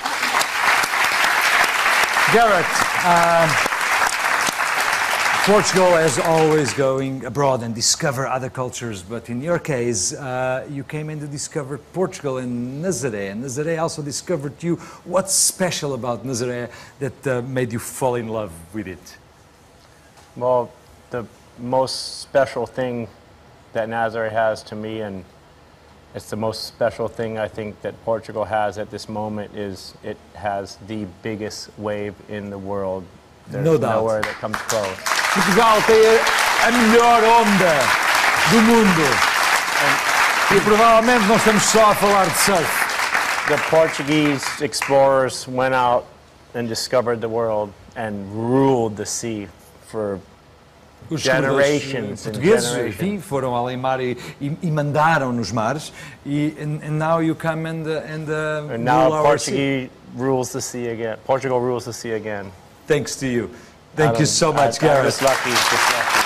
[SPEAKER 1] Garrett, um, Portugal is always going abroad and discover other cultures, but in your case, uh, you came in to discover Portugal and Nazaré. And Nazaré also discovered you. What's special about Nazaré that uh, made you fall in love with it?
[SPEAKER 3] Well, the most special thing that Nazaré has to me, and it's the most special thing I think that Portugal has at this moment, is it has the biggest wave in the world. There's
[SPEAKER 1] No doubt.
[SPEAKER 3] nowhere that comes close.
[SPEAKER 1] Portugal tem a, a melhor onda do mundo. E provavelmente não estamos só a falar de surf.
[SPEAKER 3] The Portuguese explorers went out and discovered the world and ruled the sea for
[SPEAKER 1] Os
[SPEAKER 3] generations and
[SPEAKER 1] portugueses,
[SPEAKER 3] generations.
[SPEAKER 1] enfim, foram além mar e, e, e mandaram nos mares. E and, and now you come and uh, and, uh,
[SPEAKER 3] And now
[SPEAKER 1] rule our sea.
[SPEAKER 3] Portuguese rules the sea again. Portugal rules the sea again.
[SPEAKER 1] Thanks to you.
[SPEAKER 3] I
[SPEAKER 1] Thank you
[SPEAKER 3] don't-
[SPEAKER 1] so
[SPEAKER 3] I-
[SPEAKER 1] much,
[SPEAKER 3] I'm
[SPEAKER 1] Garrett.
[SPEAKER 3] just lucky, just lucky.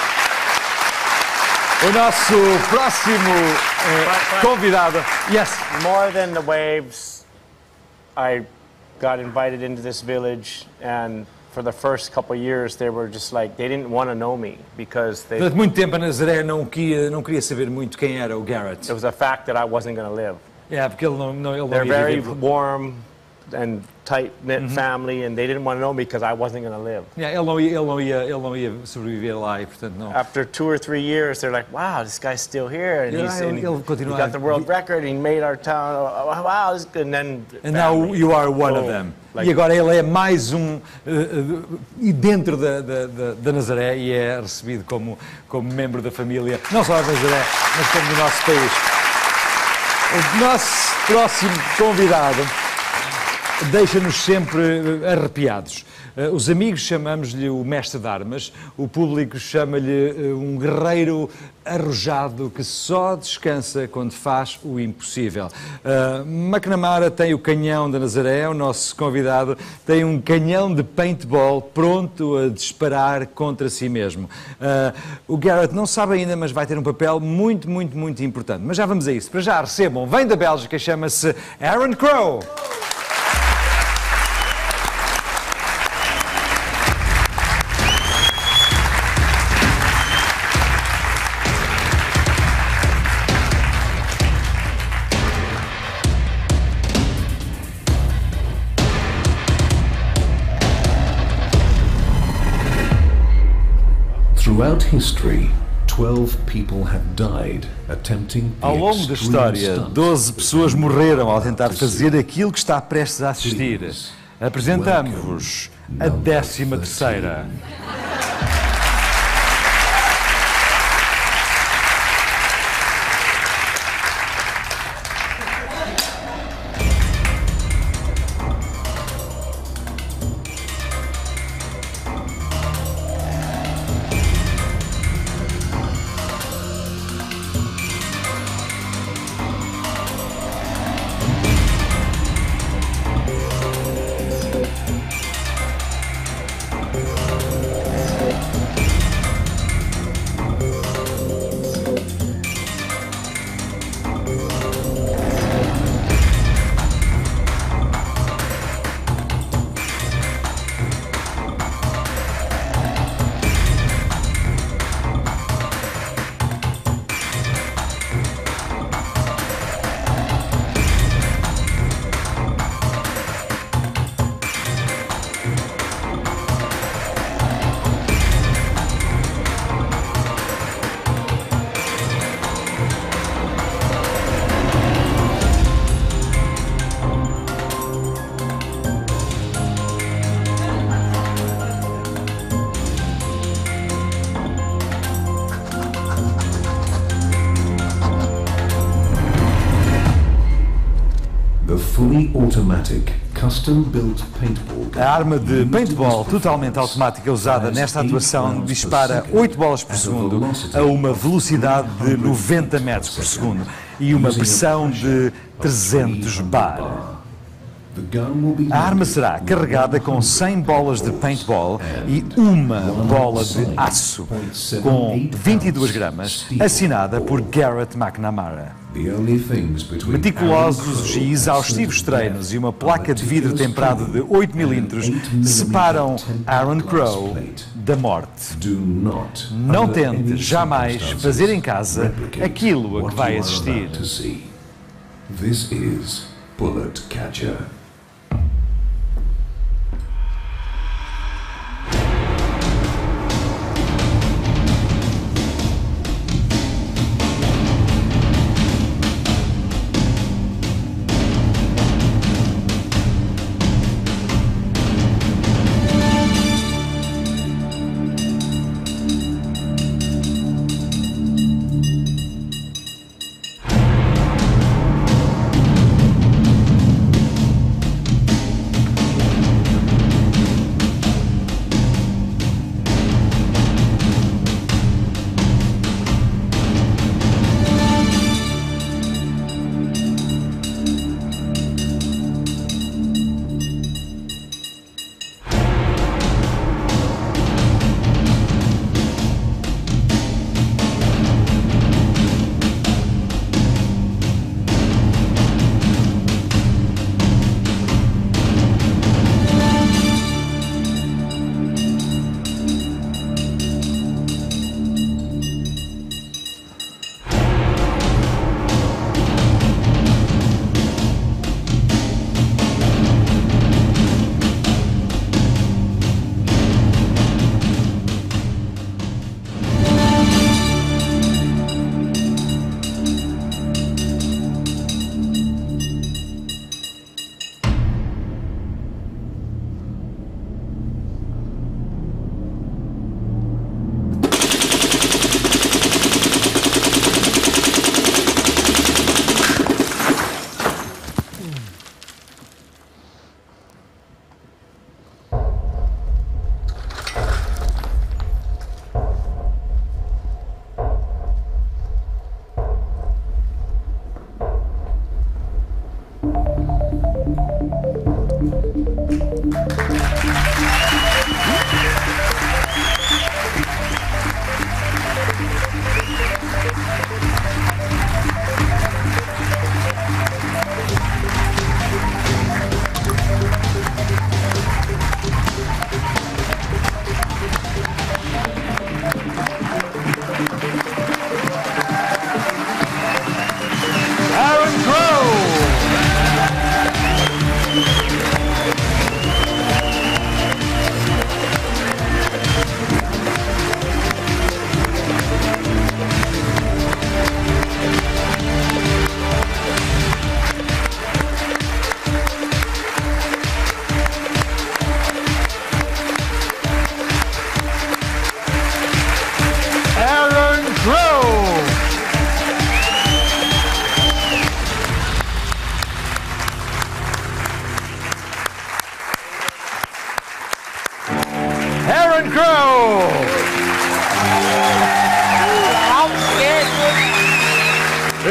[SPEAKER 1] O nosso próximo eh, convidado. Yes.
[SPEAKER 3] More than the waves, I got invited into this village, and for the first couple of years, they were just like, they didn't want to know me because they,
[SPEAKER 1] Durante muito tempo a Nazaré não queria, não queria saber muito quem era o Garrett.
[SPEAKER 3] it was a fact that I wasn't going to live.
[SPEAKER 1] É, porque ele não, não, ele não
[SPEAKER 3] They're
[SPEAKER 1] ia
[SPEAKER 3] very
[SPEAKER 1] viver.
[SPEAKER 3] warm and tight-knit family, and they didn't want to know me because I wasn't going to live.
[SPEAKER 1] Yeah, ele, não ia, ele, não ia, ele não ia sobreviver lá e, portanto, não.
[SPEAKER 3] After two or three years, they're like, wow, this guy's still here. And
[SPEAKER 1] Yeah,
[SPEAKER 3] he's,
[SPEAKER 1] he'll-
[SPEAKER 3] and he,
[SPEAKER 1] he'll
[SPEAKER 3] he
[SPEAKER 1] continue
[SPEAKER 3] got
[SPEAKER 1] on.
[SPEAKER 3] the world record, he made our town, oh, wow, this is good. And then
[SPEAKER 1] And now
[SPEAKER 3] family.
[SPEAKER 1] you are one of
[SPEAKER 3] Boom.
[SPEAKER 1] them.
[SPEAKER 3] Like,
[SPEAKER 1] E agora ele é mais um uh, uh, e dentro da, da, da, da Nazaré e é recebido como, como membro da família, não só da Nazaré, mas como do nosso país. O nosso próximo convidado deixa-nos sempre uh, arrepiados. Uh, os amigos chamamos-lhe o mestre de armas, o público chama-lhe uh, um guerreiro arrojado que só descansa quando faz o impossível. Uh, McNamara tem o canhão da Nazaré, o nosso convidado tem um canhão de paintball pronto a disparar contra si mesmo. Uh, o Garrett não sabe ainda, mas vai ter um papel muito, muito, muito importante. Mas já vamos a isso. Para já recebam, vem da Bélgica, chama-se Aaron Crow.
[SPEAKER 11] Throughout history, twelve people have died attempting the
[SPEAKER 1] Ao longo da
[SPEAKER 11] extreme
[SPEAKER 1] história,
[SPEAKER 11] stunt
[SPEAKER 1] doze pessoas morreram ao tentar fazer aquilo que está prestes a assistir. A apresentamos-vos a décima terceira.
[SPEAKER 11] Automatic, custom-built paintball gun.
[SPEAKER 1] A arma de paintball totalmente automática usada nesta atuação dispara oito bolas por segundo a uma velocidade de noventa metros por segundo e uma pressão de trezentos bar. A arma será carregada com cem bolas de paintball e uma bola de aço, com vinte e duas gramas, assinada por Garrett McNamara. Meticulosos e exaustivos treinos e uma placa de vidro temperado de oito milímetros separam Aaron Crow da morte. Não tente jamais fazer em casa aquilo a que vai assistir.
[SPEAKER 11] This is Bullet Catcher.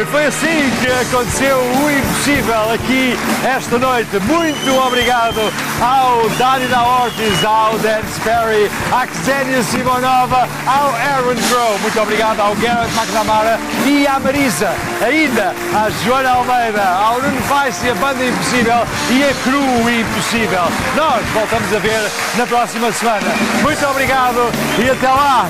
[SPEAKER 1] E foi assim que aconteceu o impossível aqui esta noite. Muito obrigado ao Dani da Ortiz, ao Dan Sperry, à Ksenia Simonova, ao Aaron Crow. Muito obrigado ao Garrett McNamara e à Marisa. Ainda à Joana Almeida, ao Nuno Weiss e a Banda Impossível e a Cru Impossível. Nós voltamos a ver na próxima semana. Muito obrigado e até lá!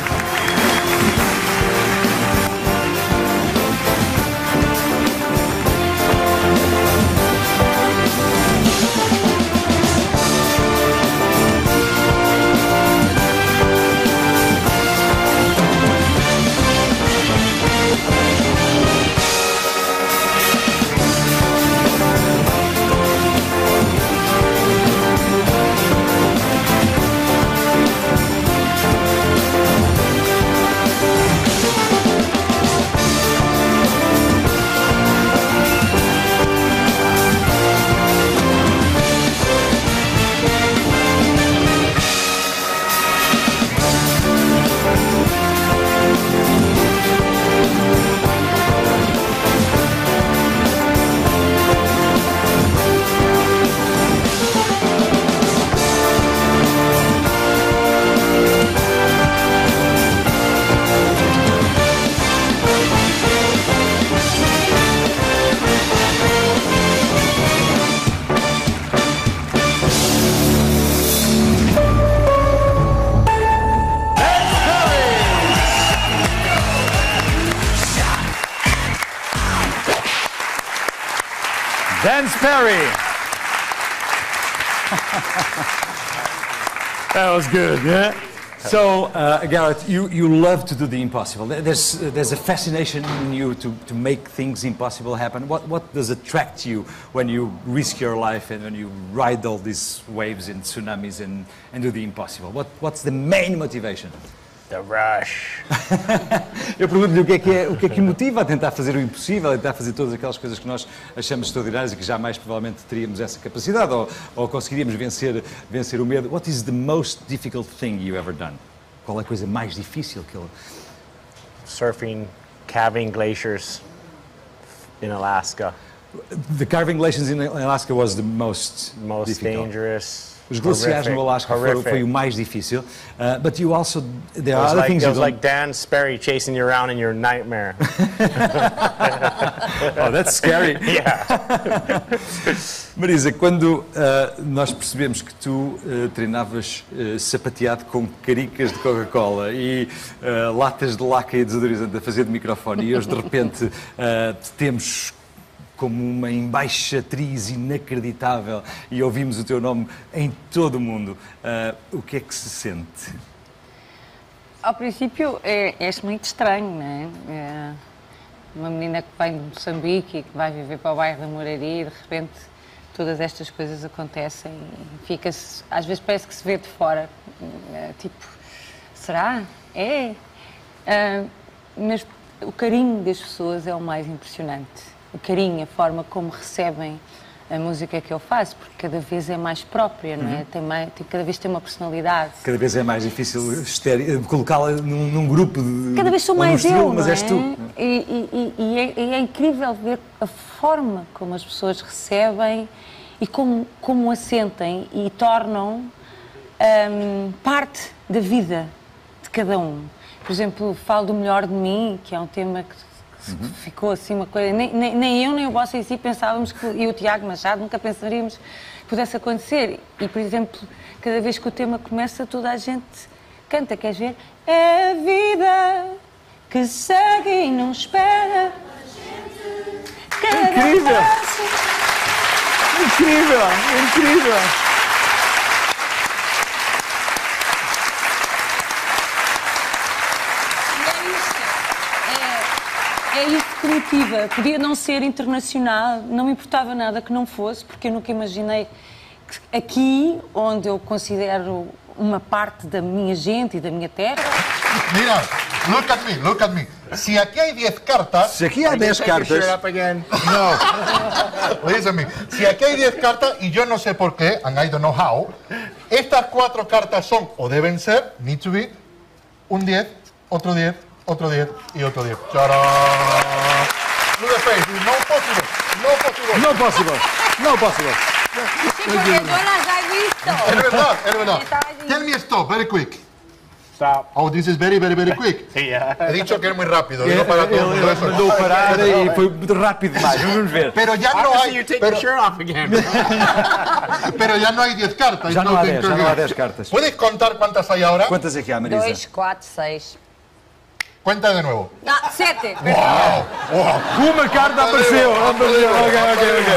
[SPEAKER 1] Dan Sperry. That was good, yeah? So, uh, Garrett, you, you love to do the impossible. There's, there's a fascination in you to, to make things impossible happen. What, what does attract you when you risk your life and when you ride all these waves and tsunamis and, and do the impossible? What, what's the main motivation?
[SPEAKER 3] The rush.
[SPEAKER 1] Eu pergunto-lhe o que é que é, o que é que o motiva a tentar fazer o impossível, a tentar fazer todas aquelas coisas que nós achamos extraordinárias e que jamais provavelmente teríamos essa capacidade ou, ou conseguiríamos vencer, vencer o medo. What is the most difficult thing you ever done? Qual é a coisa mais difícil que ele...
[SPEAKER 3] Surfing, calving glaciers in Alaska.
[SPEAKER 1] The carving glaciers in Alaska was the most,
[SPEAKER 3] most
[SPEAKER 1] difficult.
[SPEAKER 3] dangerous.
[SPEAKER 1] Os glaciares no Alasca foram, foi o mais difícil, uh, but you also, there are other
[SPEAKER 3] like,
[SPEAKER 1] things
[SPEAKER 3] it
[SPEAKER 1] you
[SPEAKER 3] was
[SPEAKER 1] don't...
[SPEAKER 3] like Dan Sperry chasing you around in your nightmare.
[SPEAKER 1] Oh, that's scary.
[SPEAKER 3] Yeah.
[SPEAKER 1] Marisa, quando uh, nós percebemos que tu uh, treinavas uh, sapateado com caricas de Coca-Cola e uh, latas de laca e desodorizante a fazer de microfone e hoje de repente uh, temos como uma embaixatriz inacreditável e ouvimos o teu nome em todo o mundo. Uh, o que é que se sente?
[SPEAKER 4] Ao princípio é, é muito estranho, não é? É uma menina que vem de Moçambique e que vai viver para o bairro da Moraria e de repente todas estas coisas acontecem e fica-se, às vezes parece que se vê de fora, é, tipo, será? É? Uh, mas o carinho das pessoas é o mais impressionante. O carinho, a forma como recebem a música que eu faço, porque cada vez é mais própria, não é? Uhum. Tem mais, tem, cada vez tem uma personalidade.
[SPEAKER 1] Cada vez é mais difícil colocá-la num, num grupo de...
[SPEAKER 4] Cada vez sou mais
[SPEAKER 1] estilo,
[SPEAKER 4] eu,
[SPEAKER 1] mas
[SPEAKER 4] não
[SPEAKER 1] és
[SPEAKER 4] é?
[SPEAKER 1] tu.
[SPEAKER 4] E, e, e, é, e é incrível ver a forma como as pessoas recebem e como, como a sentem e tornam um, parte da vida de cada um. Por exemplo, falo do Melhor de Mim, que é um tema que Uhum. ficou assim uma coisa, nem, nem, nem eu nem o Bossa em si pensávamos que, e o Tiago Machado nunca pensaríamos que pudesse acontecer. E, por exemplo, cada vez que o tema começa, toda a gente canta, queres ver? É a vida que segue e não espera. Cada
[SPEAKER 1] incrível!
[SPEAKER 4] passo...
[SPEAKER 1] Incrível! Incrível!
[SPEAKER 4] É isso que me motiva. Podia não ser internacional, não me importava nada que não fosse, porque eu nunca imaginei que aqui, onde eu considero uma parte da minha gente e da minha terra...
[SPEAKER 6] Mira, look at me, look at me. Si aquí hay diez cartas...
[SPEAKER 1] Si aquí hay diez cartas...
[SPEAKER 6] No. Listen to me. Si aquí hay diez cartas, y yo no sé por qué, and I don't know how, estas cuatro cartas son, o deben ser, need to be, un diez, otro diez, otro diez y otro diez. ¡Tarán! Look at the face. No possible. No possible.
[SPEAKER 2] No possible. No possible.
[SPEAKER 4] Sí, porque yo las he visto.
[SPEAKER 6] Es verdad, es verdad. Tell me stop, very quick.
[SPEAKER 3] Stop.
[SPEAKER 6] Oh, this is very, very, very quick.
[SPEAKER 3] Yeah.
[SPEAKER 6] He dicho que es muy rápido.
[SPEAKER 2] Ele
[SPEAKER 6] Digo para todo el mundo eso.
[SPEAKER 2] mandou parar e foi muito rápido demais. Vamos ver.
[SPEAKER 6] Pero ya no
[SPEAKER 3] Obviously,
[SPEAKER 6] hay.
[SPEAKER 3] you're taking
[SPEAKER 6] Pero,
[SPEAKER 3] your shirt off again.
[SPEAKER 6] pero ya no hay diez cartas.
[SPEAKER 2] Já
[SPEAKER 6] it's
[SPEAKER 2] não há
[SPEAKER 6] not
[SPEAKER 2] dez, já não há
[SPEAKER 6] incredible.
[SPEAKER 2] dez cartas.
[SPEAKER 6] ¿Puedes contar cuántas hay ahora?
[SPEAKER 2] Quantas é que há, Marisa?
[SPEAKER 4] Dois, quatro, seis.
[SPEAKER 6] Cuenta de nuevo.
[SPEAKER 4] Ah, sete.
[SPEAKER 6] Wow, wow.
[SPEAKER 2] Uma carta apareceu. Apareceu. Ok, ok, ok.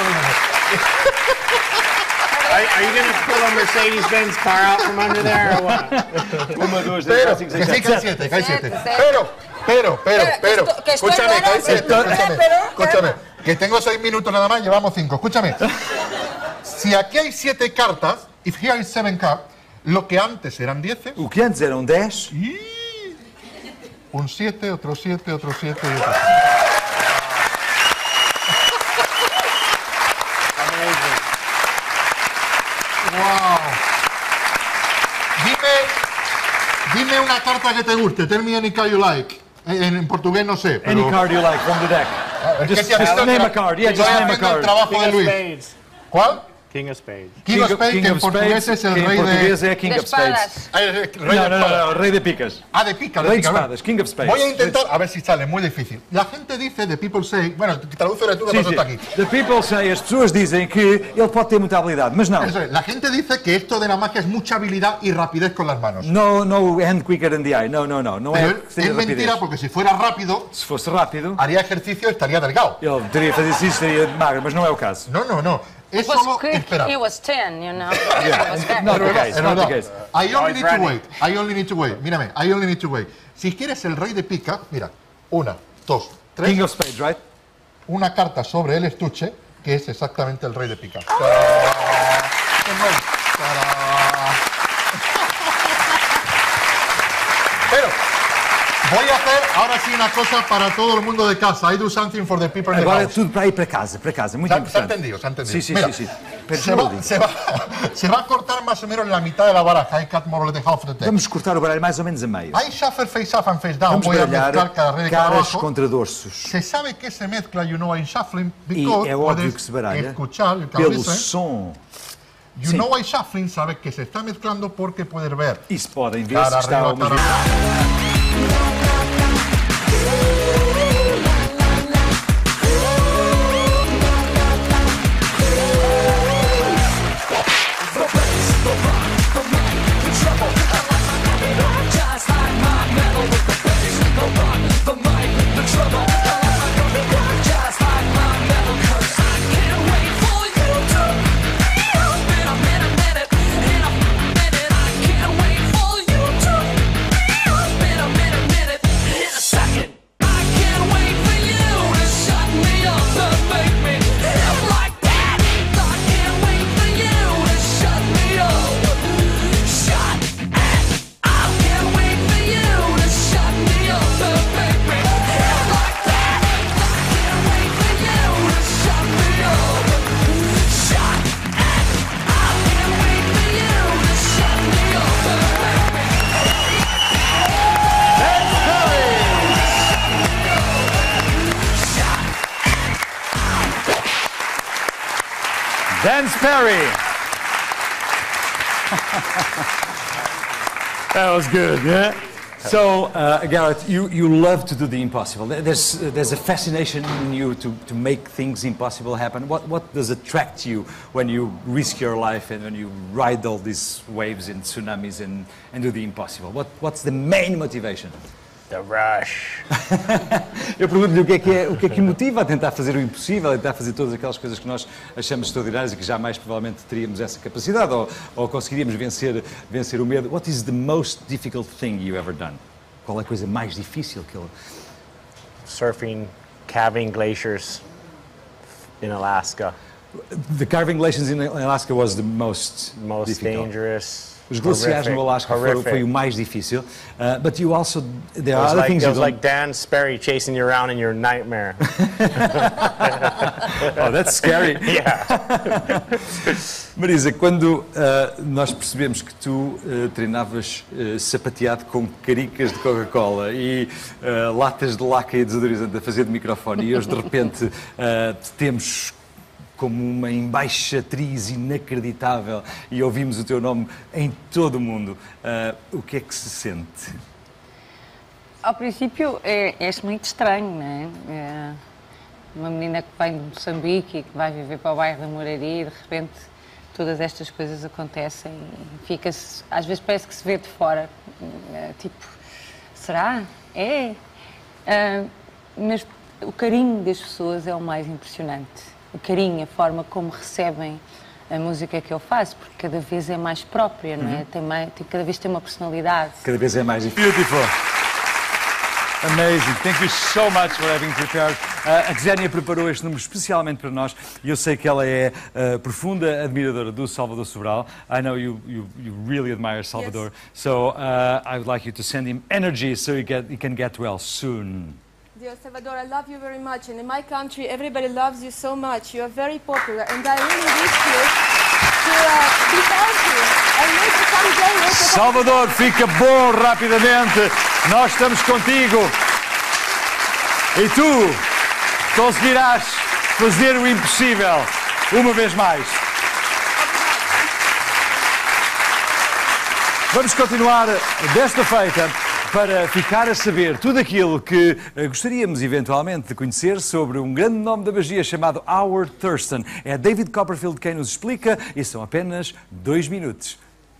[SPEAKER 3] Are, are you going to pull a Mercedes-Benz car out from under there or what?
[SPEAKER 2] Uma, duas, três,
[SPEAKER 6] Pero,
[SPEAKER 2] quatro, cinco,
[SPEAKER 6] que
[SPEAKER 2] seis,
[SPEAKER 6] sí, que hay
[SPEAKER 2] sete.
[SPEAKER 6] siete, que hay siete.
[SPEAKER 4] Siete, siete.
[SPEAKER 6] Pero, pero, pero,
[SPEAKER 4] Pero, que
[SPEAKER 6] pero.
[SPEAKER 4] esto- que estoy
[SPEAKER 6] Escúchame, que hay
[SPEAKER 4] buena,
[SPEAKER 6] siete.
[SPEAKER 4] pero,
[SPEAKER 6] Escúchame,
[SPEAKER 4] pero,
[SPEAKER 6] escúchame. Que tengo seis minutos nada más, llevamos cinco. Escúchame. Si aquí hay siete cartas, if here is seven cards, lo que antes eran diez,
[SPEAKER 2] O que antes eram dez,
[SPEAKER 6] un siete, otro siete, otro siete y otro. Wow. Dime, dime una carta que te guste. Tell me any card you like. En, en portugués no sé.
[SPEAKER 2] any
[SPEAKER 6] Pero,
[SPEAKER 2] card you like from the deck.
[SPEAKER 6] Es que
[SPEAKER 2] Just,
[SPEAKER 6] si has
[SPEAKER 2] just
[SPEAKER 6] visto
[SPEAKER 2] name
[SPEAKER 6] que
[SPEAKER 2] a card. Yeah,
[SPEAKER 6] estoy
[SPEAKER 2] just name a
[SPEAKER 6] haciendo el
[SPEAKER 2] card.
[SPEAKER 6] trabajo
[SPEAKER 3] King
[SPEAKER 6] de
[SPEAKER 3] of
[SPEAKER 6] Luis.
[SPEAKER 3] Spades.
[SPEAKER 6] ¿Cuál?
[SPEAKER 3] King of Spades.
[SPEAKER 6] King of Spades, que en
[SPEAKER 2] of
[SPEAKER 6] portugués
[SPEAKER 2] Spades,
[SPEAKER 6] es el
[SPEAKER 2] que en
[SPEAKER 6] rey
[SPEAKER 2] portugués
[SPEAKER 6] de...
[SPEAKER 2] é King
[SPEAKER 4] De
[SPEAKER 2] of Spades.
[SPEAKER 4] espadas.
[SPEAKER 6] Ah, el rey de
[SPEAKER 2] Não, não, não,
[SPEAKER 6] espadas.
[SPEAKER 2] não, rei de picas.
[SPEAKER 6] Ah, de pica, de
[SPEAKER 2] Rey de
[SPEAKER 6] pica. a ver.
[SPEAKER 2] espadas, King of Spades.
[SPEAKER 6] Voy a intentar, a ver si sale, muy difícil. La gente dice, the people say, bueno, tradúcelo tú que
[SPEAKER 2] Sim,
[SPEAKER 6] pasó
[SPEAKER 2] sim.
[SPEAKER 6] hasta aquí.
[SPEAKER 2] The people say, as pessoas dizem que ele pode ter muita habilidade, mas não.
[SPEAKER 6] Eso es, la gente dice que esto de la magia es mucha habilidad y rapidez con las manos.
[SPEAKER 2] No, no hand quicker than the eye. No, no, no. Não é
[SPEAKER 6] Pero
[SPEAKER 2] que tenha
[SPEAKER 6] es
[SPEAKER 2] rapidez.
[SPEAKER 6] mentira porque si fuera rápido,
[SPEAKER 2] Se fosse rápido,
[SPEAKER 6] haría ejercicio y estaría delgado.
[SPEAKER 2] ele teria que fazer isso, estaria magro, mas não é o caso.
[SPEAKER 6] No, no, no. Es
[SPEAKER 4] It was
[SPEAKER 6] solo
[SPEAKER 4] quick.
[SPEAKER 6] esperar.
[SPEAKER 4] He was ten, you know. It was very-
[SPEAKER 2] Not the
[SPEAKER 6] verdad,
[SPEAKER 2] case,
[SPEAKER 6] es
[SPEAKER 2] not the
[SPEAKER 6] verdad.
[SPEAKER 2] case.
[SPEAKER 6] I only
[SPEAKER 3] it's
[SPEAKER 6] need to
[SPEAKER 3] ready.
[SPEAKER 6] wait. I only need to wait. Mírame, I only need to wait. Si quieres el rey de pica, mira, una, dos, tres,
[SPEAKER 2] King of Spades, right?
[SPEAKER 6] una carta sobre el estuche, que es exactamente el rey de pica. Pero voy a hacer ahora sí una cosa para todo el mundo de casa. I do something for the people in the
[SPEAKER 2] Agora é
[SPEAKER 6] house.
[SPEAKER 2] tudo para ir para casa, para casa, muito
[SPEAKER 6] Se ha, se ha
[SPEAKER 2] importante.
[SPEAKER 6] entendido, se ha entendido.
[SPEAKER 2] Sí, sí,
[SPEAKER 6] Mira,
[SPEAKER 2] sí, sí. Pero
[SPEAKER 6] se, va,
[SPEAKER 2] slowly.
[SPEAKER 6] se, va, se va a cortar más o menos la mitad de la baraja. I cut more or less the half of the deck.
[SPEAKER 2] Vamos cortar o baralho mais ou menos a meio.
[SPEAKER 6] I shuffle face up and face down.
[SPEAKER 2] Vamos
[SPEAKER 6] Voy a mezclar
[SPEAKER 2] baralhar
[SPEAKER 6] cada rey de cada
[SPEAKER 2] caras
[SPEAKER 6] abajo.
[SPEAKER 2] contra dorsos.
[SPEAKER 6] Se sabe que se mezcla, you know, in shuffling, because
[SPEAKER 2] E é óbvio
[SPEAKER 6] puedes
[SPEAKER 2] que se baralha
[SPEAKER 6] escuchar, you can
[SPEAKER 2] pelo
[SPEAKER 6] listen.
[SPEAKER 2] som.
[SPEAKER 6] You
[SPEAKER 2] sim.
[SPEAKER 6] know why shuffling, sabes que se está mezclando porque puedes ver.
[SPEAKER 2] E se podem ver
[SPEAKER 6] Cara
[SPEAKER 2] se está
[SPEAKER 6] arriba,
[SPEAKER 2] uma
[SPEAKER 6] cara abajo.
[SPEAKER 2] Dance Perry. That was good, yeah? So, uh, Garrett, you, you love to do the impossible. There's, there's a fascination in you to, to make things impossible happen. What, what does attract you when you risk your life and when you ride all these waves and tsunamis and, and do the impossible? What, what's the main motivation?
[SPEAKER 3] The rush.
[SPEAKER 2] Eu pergunto-lhe o que é que, é, o que é que o motiva a tentar fazer o impossível, a tentar fazer todas aquelas coisas que nós achamos extraordinárias e que jamais provavelmente teríamos essa capacidade ou, ou conseguiríamos vencer, vencer o medo. What is the most difficult thing you ever done? Qual é a coisa mais difícil que ele...
[SPEAKER 3] Surfing, calving glaciers in Alaska.
[SPEAKER 1] The carving lessons in Alaska was the most
[SPEAKER 3] Most
[SPEAKER 1] difficult.
[SPEAKER 3] dangerous.
[SPEAKER 1] Os glaciares no Alasca foram, foi o mais difícil, uh, but you also, there are other
[SPEAKER 3] like,
[SPEAKER 1] things
[SPEAKER 3] it
[SPEAKER 1] you
[SPEAKER 3] was
[SPEAKER 1] don't...
[SPEAKER 3] like Dan Sperry chasing you around in your nightmare.
[SPEAKER 1] Oh, that's scary.
[SPEAKER 3] Yeah.
[SPEAKER 1] Marisa, quando uh, nós percebemos que tu uh, treinavas uh, sapateado com caricas de Coca-Cola e uh, latas de laca e desodorizante a fazer de microfone e hoje de repente uh, te temos como uma embaixatriz inacreditável e ouvimos o teu nome em todo o mundo, uh, o que é que se sente?
[SPEAKER 4] Ao princípio é, é muito estranho, não é? É uma menina que vem de Moçambique e que vai viver para o bairro da Moraria e de repente todas estas coisas acontecem e fica-se, às vezes parece que se vê de fora, é, tipo, será? É? Uh, mas o carinho das pessoas é o mais impressionante. O carinho, a forma como recebem a música que eu faço, porque cada vez é mais própria, não é? Uhum. Tem mais, tem, cada vez tem uma personalidade.
[SPEAKER 1] Cada vez é mais difícil. Beautiful. Amazing. Thank you so much for having prepared. Uh, a Xenia preparou este número especialmente para nós e eu sei que ela é uh, profunda admiradora do Salvador Sobral. I know you, you, you really admire Salvador. Yes. So uh, I would like you to send him energy so he, get, he can get well soon.
[SPEAKER 10] Dear Salvador, I love you very much, and in my country, everybody loves you so much. You are very popular, and I really wish you to uh, be healthy and maybe someday also...
[SPEAKER 1] Salvador, fica bom rapidamente. Nós estamos contigo. E tu conseguirás fazer o impossível uma vez mais. Vamos continuar desta feita para ficar a saber tudo aquilo que gostaríamos eventualmente de conhecer sobre um grande nome da magia chamado Howard Thurston. É David Copperfield quem nos explica e são apenas dois minutos.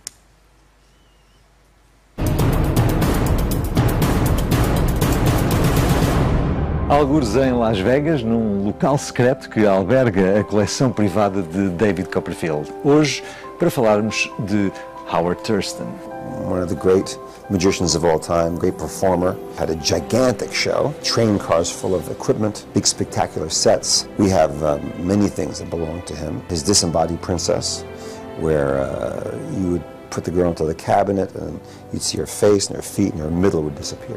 [SPEAKER 1] Algures em Las Vegas, num local secreto que alberga a coleção privada de David Copperfield. Hoje, para falarmos de Howard Thurston.
[SPEAKER 8] One of the great magicians of all time, great performer, had a gigantic show, train cars full of equipment, big spectacular sets. We have um, many things that belong to him. His disembodied princess, where uh, you would put the girl into the cabinet and you'd see her face and her feet and her middle would disappear.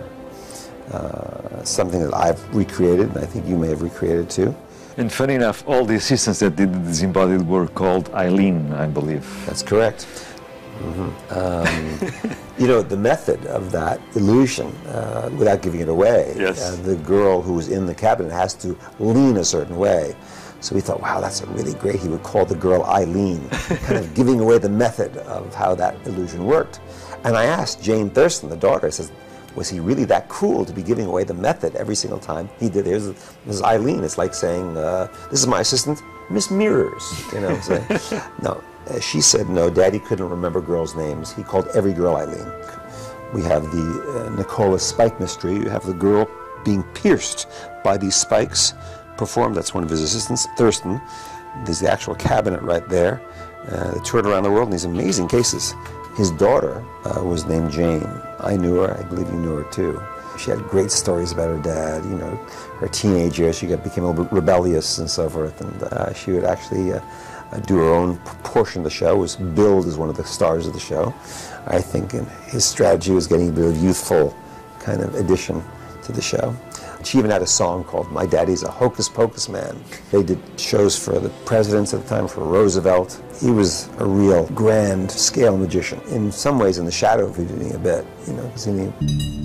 [SPEAKER 8] Uh, something that I've recreated, and I think you may have recreated too.
[SPEAKER 1] And funny enough, all the assistants that did the disembodied were called Eileen, I believe.
[SPEAKER 8] That's correct. Mm-hmm. um, you know, the method of that illusion, uh, without giving it away,
[SPEAKER 1] yes.
[SPEAKER 8] uh, the girl who was in the cabinet has to lean a certain way. So we thought, wow, that's a really great. He would call the girl Eileen, kind of giving away the method of how that illusion worked. And I asked Jane Thurston, the daughter, I said, was he really that cool to be giving away the method every single time he did? There's Missus Eileen. It's like saying, uh, this is my assistant, Miss Mirrors. You know what I'm saying? No. Uh, she said, no, Daddy couldn't remember girls' names. He called every girl Eileen. We have the uh, Nicola Spike mystery. You have the girl being pierced by these spikes performed. That's one of his assistants, Thurston. There's the actual cabinet right there. Uh, they toured around the world in these amazing cases. His daughter uh, was named Jane. I knew her. I believe you knew her too. She had great stories about her dad. You know, her teenage years, she got, became a little bit rebellious and so forth. And uh, she would actually uh, do her own portion of the show. Was billed as one of the stars of the show. I think and his strategy was getting a bit of youthful kind of addition to the show. She even had a song called My Daddy's a Hocus Pocus Man. They did shows for the presidents at the time, for Roosevelt. He was a real grand scale magician. In some ways in the shadow of Houdini a bit, you know, because he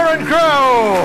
[SPEAKER 1] Aaron Crow!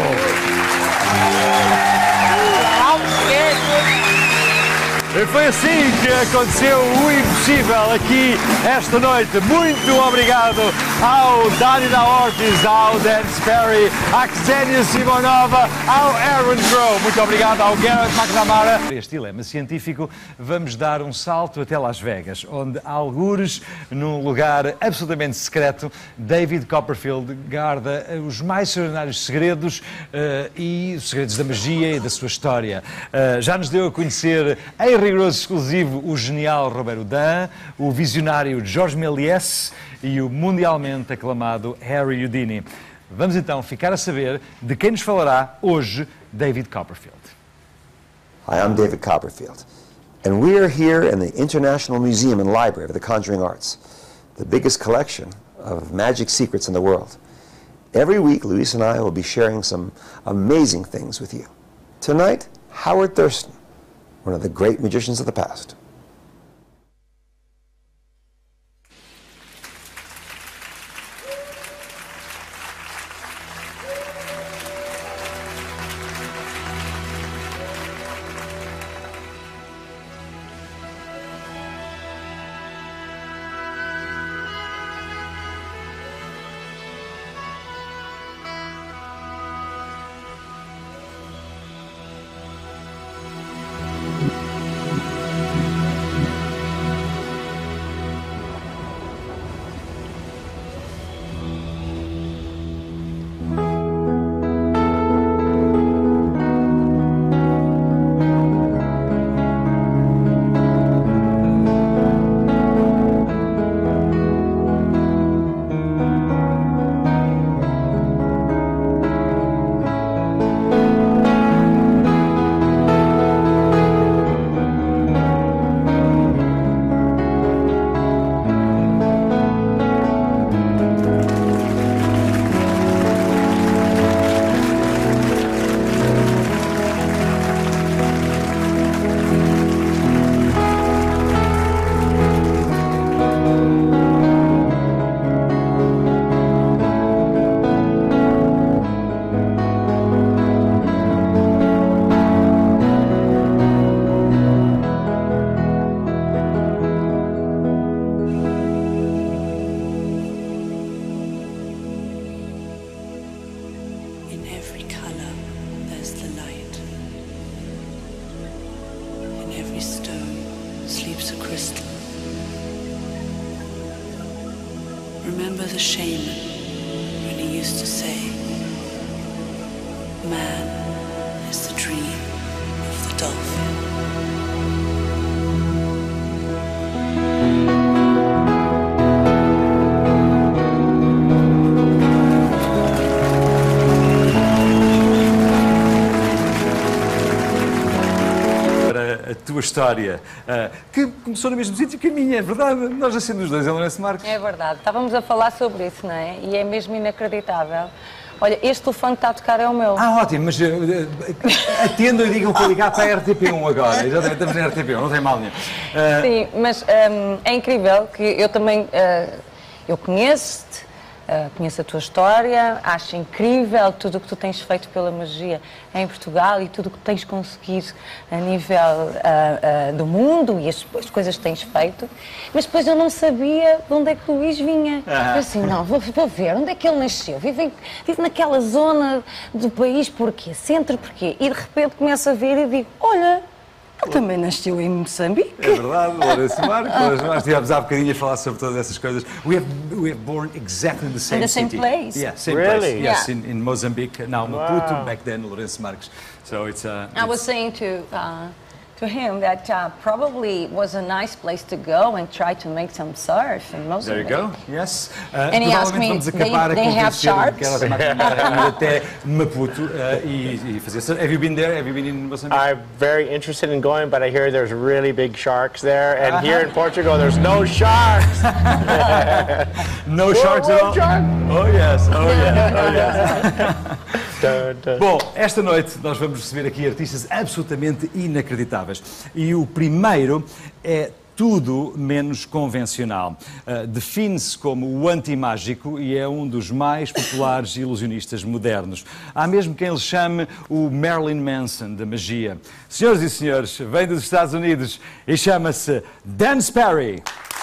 [SPEAKER 1] E foi assim que aconteceu o impossível aqui esta noite. Muito obrigado ao Dani Ortiz, ao Dan Sperry, à Ksenia Simonova, ao Aaron Crow. Muito obrigado ao Garrett McNamara. Este dilema científico, vamos dar um salto até Las Vegas, onde, algures, num lugar absolutamente secreto, David Copperfield guarda os mais extraordinários segredos uh, e os segredos da magia e da sua história. Uh, já nos deu a conhecer em rigoroso exclusivo o genial Robert Houdin, o visionário Georges Méliès e o mundialmente aclamado Harry Houdini. Vamos então ficar a saber de quem nos falará hoje David Copperfield.
[SPEAKER 8] Hi, I'm David Copperfield, and we are here in the International Museum and Library of the Conjuring Arts, the biggest collection of magic secrets in the world. Every week, Luis and I will be sharing some amazing things with you. Tonight, Howard Thurston, one of the great magicians of the past.
[SPEAKER 9] Remember the shaman when he used to say, man is the dream of the dolphin.
[SPEAKER 1] A tua história, uh, que começou no mesmo sítio que a minha, é verdade? Nós nascemos os dois em Lourenço Marques.
[SPEAKER 4] É verdade, estávamos a falar sobre isso, não é? E é mesmo inacreditável. Olha, este telefone que está a tocar é o meu.
[SPEAKER 1] Ah, ótimo, mas uh, uh, atendam e digam que vou ligar para a R T P um agora. Exatamente, estamos na R T P um, não tem mal nenhum. Uh...
[SPEAKER 4] Sim, mas um, é incrível que eu também, uh, eu conheço-te, Uh, conheço a tua história, acho incrível tudo o que tu tens feito pela magia em Portugal e tudo o que tens conseguido a nível uh, uh, do mundo e as, as coisas que tens feito, mas depois eu não sabia de onde é que o Luís vinha.
[SPEAKER 1] Ah.
[SPEAKER 4] Eu assim, não, vou, vou ver, onde é que ele nasceu? Vive, vive naquela zona do país, porquê? Centro, porquê? E de repente começo a ver e digo, olha, ele também nasceu em Moçambique.
[SPEAKER 1] É verdade, Lourenço Marques. Nós estivemos há bocadinho a falar sobre todas essas coisas. We have, we have born exactly in the same
[SPEAKER 4] In the same
[SPEAKER 1] city.
[SPEAKER 4] place?
[SPEAKER 1] Yeah, same
[SPEAKER 3] Really?
[SPEAKER 1] place. Yes,
[SPEAKER 4] Yeah.
[SPEAKER 1] in, in Mozambique. Now Maputo,
[SPEAKER 3] Wow.
[SPEAKER 1] back then Lourenço Marques. So it's... Uh,
[SPEAKER 4] I was saying to uh, to him that uh, probably was a nice place to go and try to make some surf in
[SPEAKER 1] There you
[SPEAKER 4] Mozambique.
[SPEAKER 1] go, yes. Uh,
[SPEAKER 4] And he asked
[SPEAKER 1] provavelmente
[SPEAKER 4] me,
[SPEAKER 1] vamos
[SPEAKER 4] they-
[SPEAKER 1] acabar a
[SPEAKER 4] they have
[SPEAKER 1] convencer o
[SPEAKER 4] sharks?
[SPEAKER 1] Garrett McNamara a ir até Maputo uh, e, e fazer surf. Have you been there? Have you been in Mozambique?
[SPEAKER 3] I'm very interested in going, but I hear there's really big sharks there, and here in Portugal there's no sharks.
[SPEAKER 1] No sharks at
[SPEAKER 3] Whoa,
[SPEAKER 1] all?
[SPEAKER 3] shark?
[SPEAKER 1] Oh yes, oh yes, oh yes.
[SPEAKER 3] Dun, dun.
[SPEAKER 1] Bom, esta noite nós vamos receber aqui artistas absolutamente inacreditáveis. E o primeiro é tudo menos convencional. Uh, define-se como o anti-mágico e é um dos mais populares ilusionistas modernos. Há mesmo quem lhe chame o Marilyn Manson da magia. Senhoras e senhores, vem dos Estados Unidos e chama-se Dan Sperry.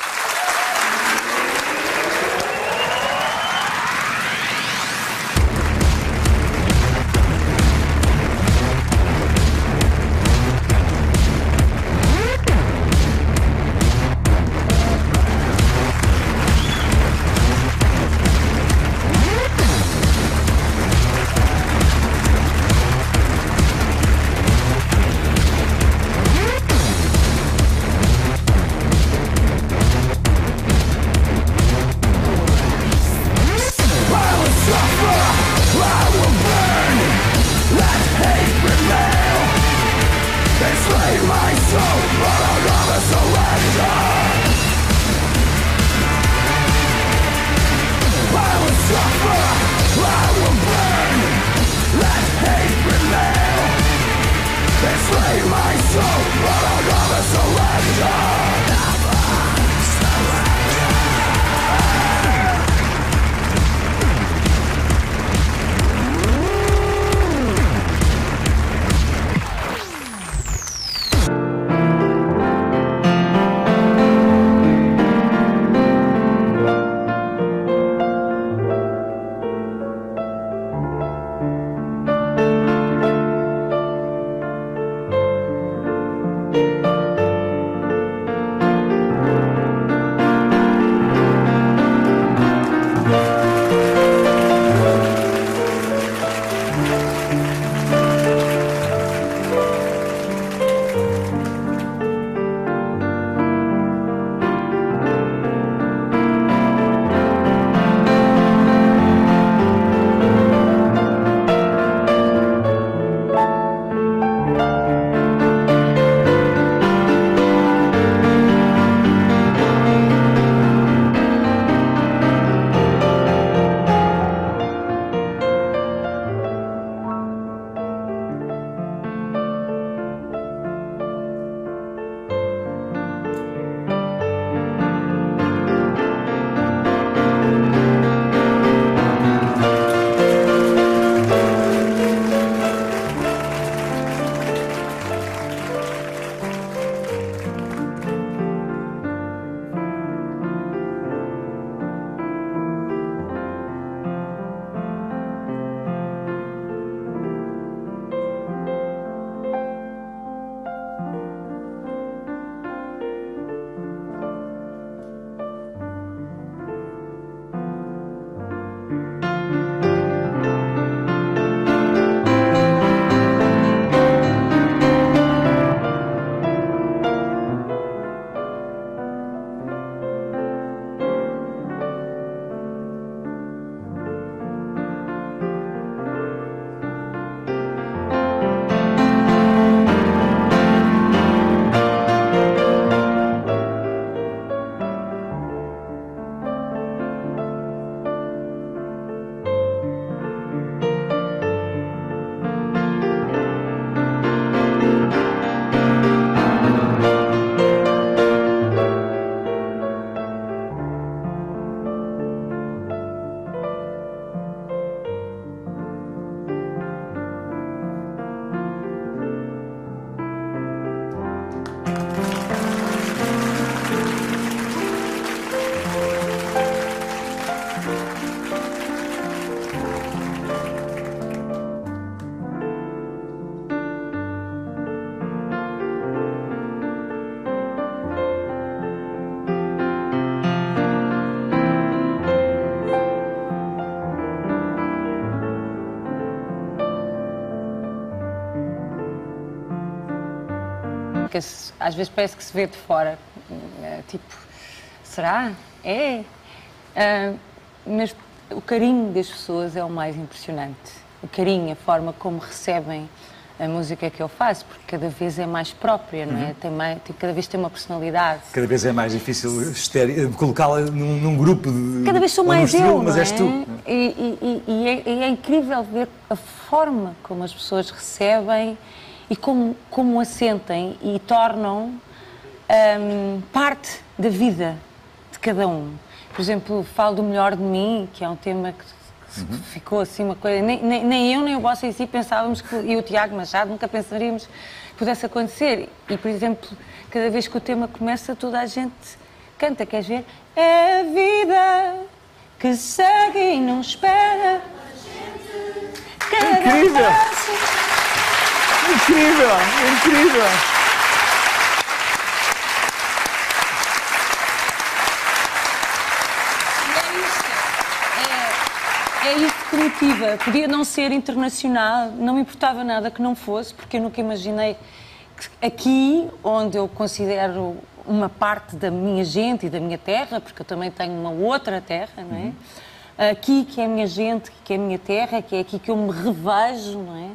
[SPEAKER 4] que às vezes parece que se vê de fora, tipo, será? É? Uh, mas o carinho das pessoas é o mais impressionante. O carinho, a forma como recebem a música que eu faço, porque cada vez é mais própria, não é? Uhum. Tem mais, tem, cada vez tem uma personalidade.
[SPEAKER 1] Cada vez é mais difícil colocá-la num, num grupo de...
[SPEAKER 4] Cada vez sou mais
[SPEAKER 1] estilo,
[SPEAKER 4] eu,
[SPEAKER 1] mas
[SPEAKER 4] não
[SPEAKER 1] és
[SPEAKER 4] é?
[SPEAKER 1] tu.
[SPEAKER 4] E, e, e, é, e é incrível ver a forma como as pessoas recebem e como, como a sentem e tornam um, parte da vida de cada um. Por exemplo, falo do Melhor de Mim, que é um tema que Uhum. ficou assim uma coisa... Nem, nem, nem eu nem o Bossa em si pensávamos, que, e o Tiago Machado, nunca pensaríamos que pudesse acontecer. E, por exemplo, cada vez que o tema começa, toda a gente canta, queres ver? É a vida que segue e não espera. Cada
[SPEAKER 2] Incrível!
[SPEAKER 4] passo...
[SPEAKER 2] Incrível! Incrível!
[SPEAKER 4] É isso que motiva. Podia não ser internacional, não me importava nada que não fosse, porque eu nunca imaginei que aqui, onde eu considero uma parte da minha gente e da minha terra, porque eu também tenho uma outra terra, não é? Uhum. Aqui que é a minha gente, que é a minha terra, que é aqui que eu me revejo, não é?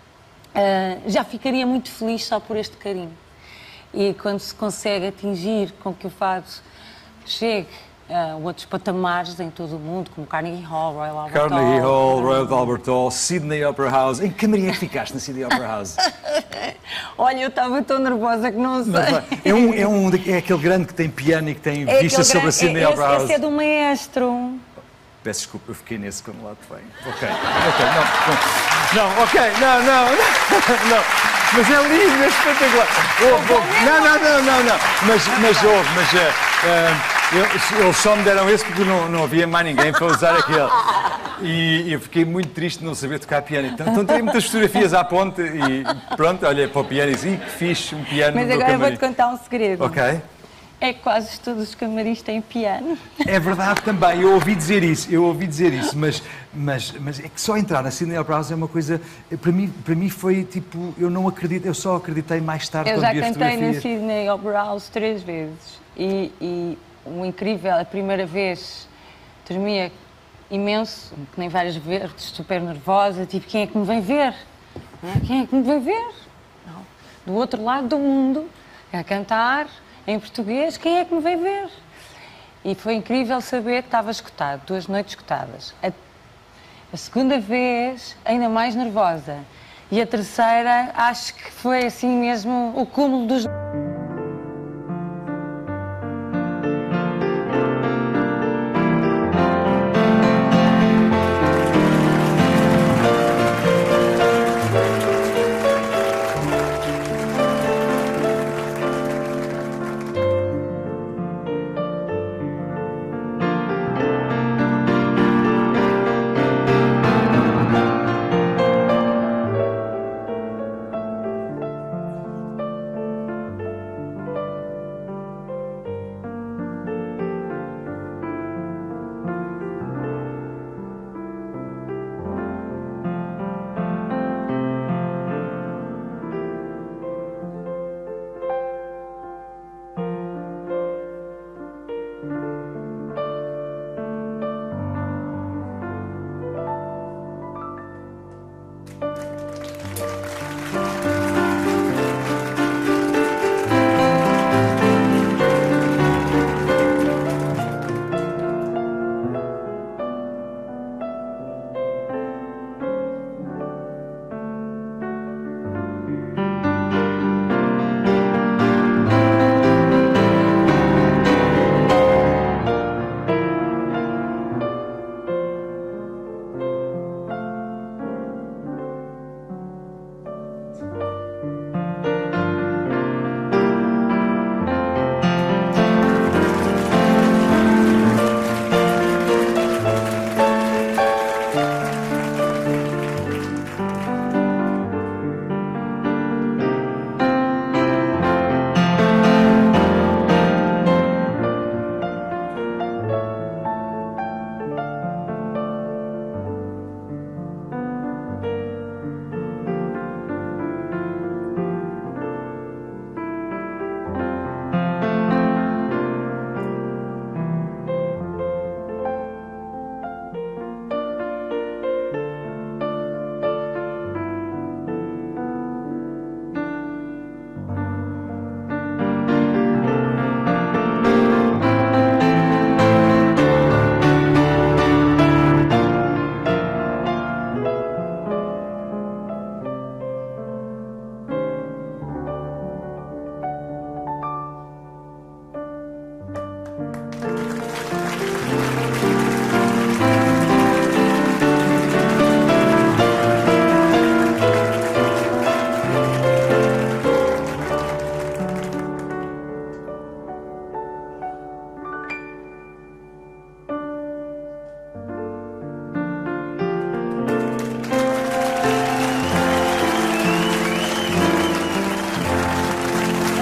[SPEAKER 4] Uh, já ficaria muito feliz só por este carinho. E quando se consegue atingir com que o fado chegue Uh, outros patamares em todo o mundo, como Carnegie Hall, Royal Albert Hall.
[SPEAKER 2] Carnegie Hall, Royal Albert Hall, Sydney Opera House. Em que camarinha ficaste na Sydney Opera House?
[SPEAKER 4] Olha, eu estava tão nervosa que não sei.
[SPEAKER 2] Mas, é, um, é, um, é aquele grande que tem piano e que tem
[SPEAKER 4] é
[SPEAKER 2] vista sobre a Sydney
[SPEAKER 4] é,
[SPEAKER 2] Opera House.
[SPEAKER 4] Esse é do maestro.
[SPEAKER 2] Peço desculpa, eu fiquei nesse quando lá te vem. Ok, ok, não, não, ok, não, não, não, não. Mas é lindo, é espetacular. Oh, oh, não, não, não, não, não. Mas, mas houve, mas... Uh, uh, eles só me deram esse porque não, não havia mais ninguém para usar aquele. E eu fiquei muito triste de não saber tocar piano. Então, então tirei muitas fotografias à ponte e pronto, olhei para o piano e disse, que fixe, um piano
[SPEAKER 4] Mas
[SPEAKER 2] no meu
[SPEAKER 4] agora
[SPEAKER 2] camarim.
[SPEAKER 4] vou-te contar um segredo.
[SPEAKER 2] Ok.
[SPEAKER 4] É que quase todos os camarins têm piano.
[SPEAKER 2] É verdade também, eu ouvi dizer isso, eu ouvi dizer isso, mas, mas, mas é que só entrar na Sydney Opera House é uma coisa, para mim, para mim foi tipo, eu não acredito, eu só acreditei mais tarde
[SPEAKER 4] eu
[SPEAKER 2] quando vi as
[SPEAKER 4] já cantei
[SPEAKER 2] fotografias.
[SPEAKER 4] na Sydney Opera House três vezes e, e o incrível, a primeira vez dormia imenso, que nem várias vezes, super nervosa, tipo, quem é que me vem ver? Quem é que me vem ver? Não. Do outro lado do mundo, a cantar em português, quem é que me veio ver? E foi incrível saber que estava escutado, duas noites escutadas. A, a segunda vez, ainda mais nervosa. E a terceira, acho que foi assim mesmo o cúmulo dos...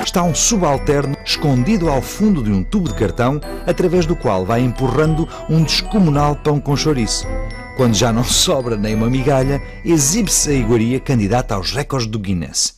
[SPEAKER 12] está um subalterno escondido ao fundo de um tubo de cartão, através do qual vai empurrando um descomunal pão com chouriço. Quando já não sobra nem uma migalha, exibe-se a iguaria candidata aos recordes do Guinness.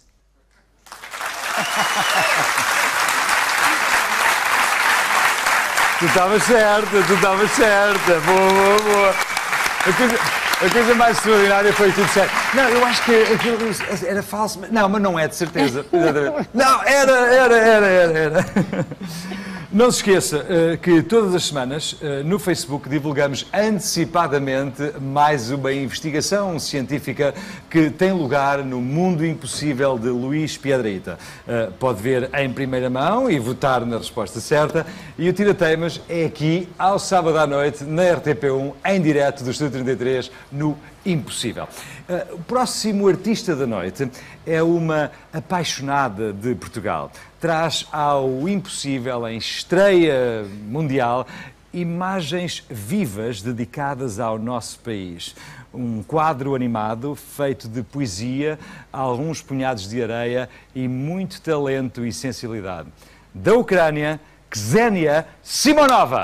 [SPEAKER 2] Tu estavas certa, tu estavas certa. Boa, boa, boa. A coisa, a coisa mais extraordinária foi tudo certo. Não, eu acho que aquilo era falso. Não, mas não é, de certeza. Não, era, era, era, era, era. Não se esqueça uh, que todas as semanas uh, no Facebook divulgamos antecipadamente mais uma investigação científica que tem lugar no Mundo Impossível de Luís Piedrahita. Uh, pode ver em primeira mão e votar na resposta certa. E o Tira-Teimas é aqui ao sábado à noite na R T P um, em direto do Estúdio trinta e três, no Impossível. Uh, o próximo artista da noite é uma apaixonada de Portugal. Traz ao Impossível, em estreia mundial, imagens vivas dedicadas ao nosso país. Um quadro animado feito de poesia, alguns punhados de areia e muito talento e sensibilidade. Da Ucrânia, Ksenia Simonova.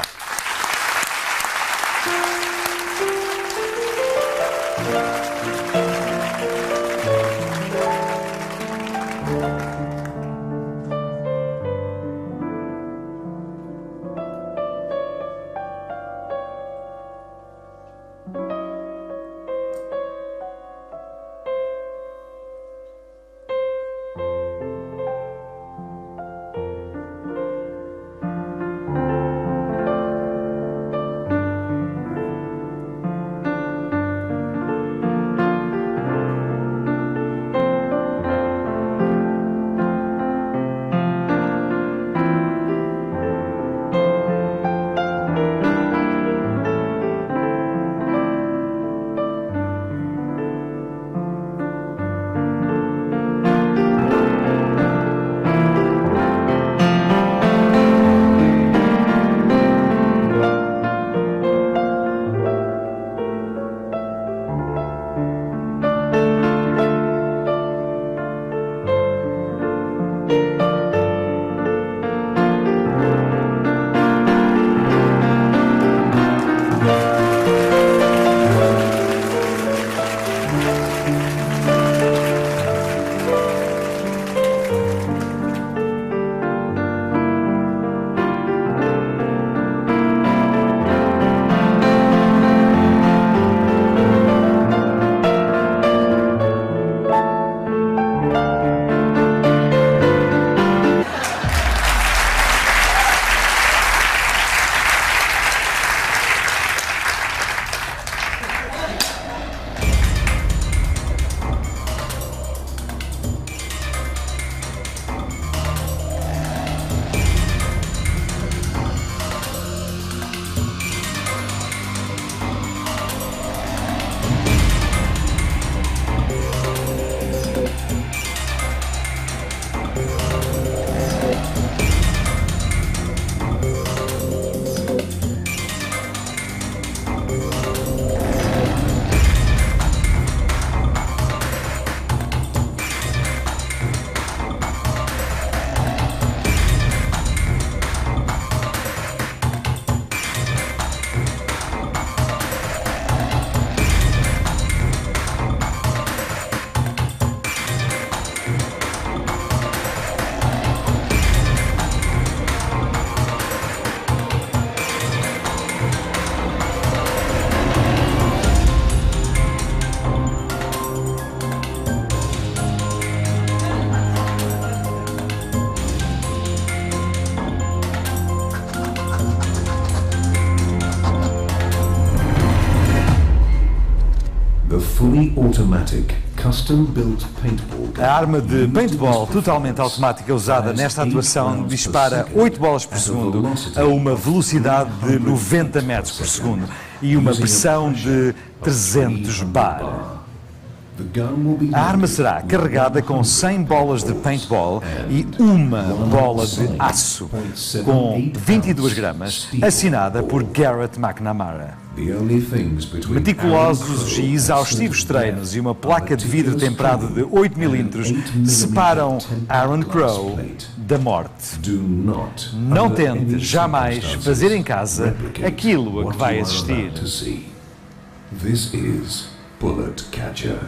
[SPEAKER 1] A arma de paintball totalmente automática usada nesta atuação dispara oito bolas por segundo a uma velocidade de noventa metros por segundo e uma pressão de trezentos bar. A arma será carregada com cem bolas de paintball e uma bola de aço, com vinte e duas gramas, assinada por Garrett McNamara. Meticulosos e exaustivos treinos e uma placa de vidro temperado de oito milímetros separam Aaron Crow da morte. Não tente jamais fazer em casa aquilo a que vai assistir.
[SPEAKER 11] This is Bullet Catcher.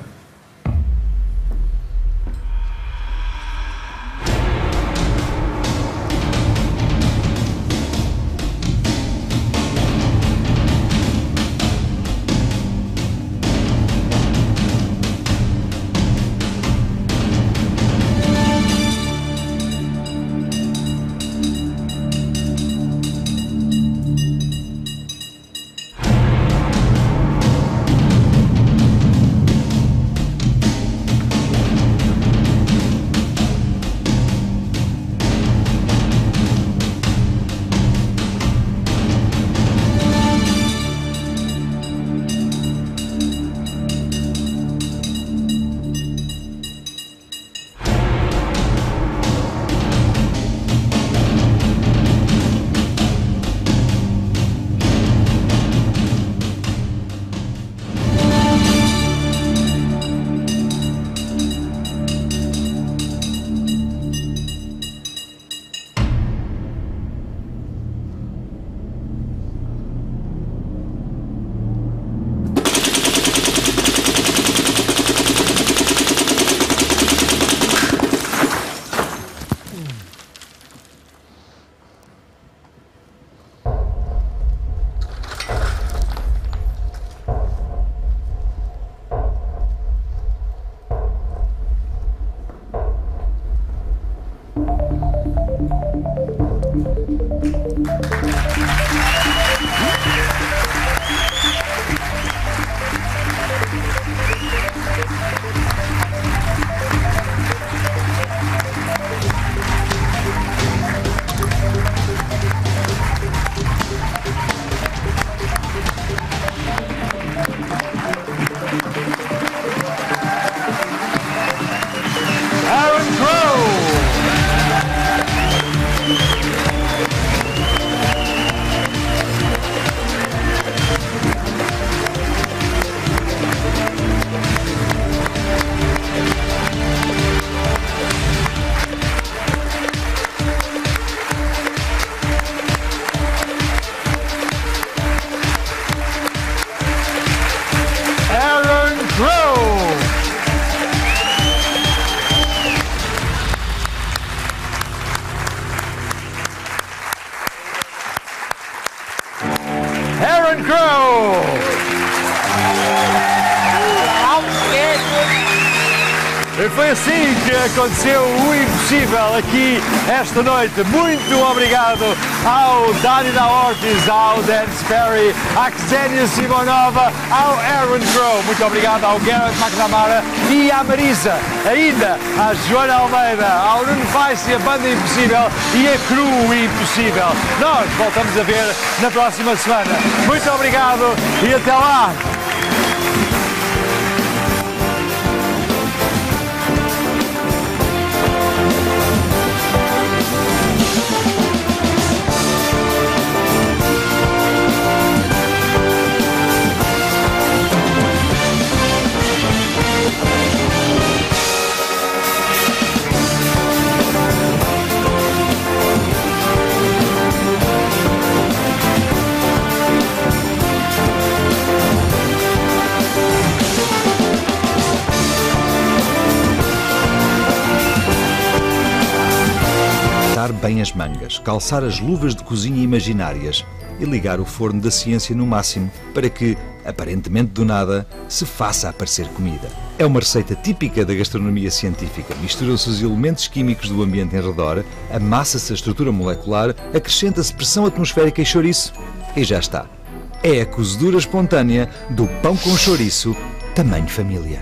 [SPEAKER 1] Aaron Crow! E foi assim que aconteceu o impossível aqui esta noite. Muito obrigado ao Dani Ortiz, ao Dan Sperry, à Ksenia Simonova, ao Aaron Crow. Muito obrigado ao Garrett McNamara e à Marisa. Ainda à Joana Almeida, ao Nuno Faiz e a Banda Impossível e a Cru Impossível. Nós voltamos a ver na próxima semana. Muito obrigado e até lá!
[SPEAKER 12] Bem as mangas, calçar as luvas de cozinha imaginárias e ligar o forno da ciência no máximo para que, aparentemente do nada, se faça aparecer comida. É uma receita típica da gastronomia científica. Misturam-se os elementos químicos do ambiente em redor, amassa-se a estrutura molecular, acrescenta-se pressão atmosférica e chouriço e já está. É a cozedura espontânea do pão com chouriço, tamanho família.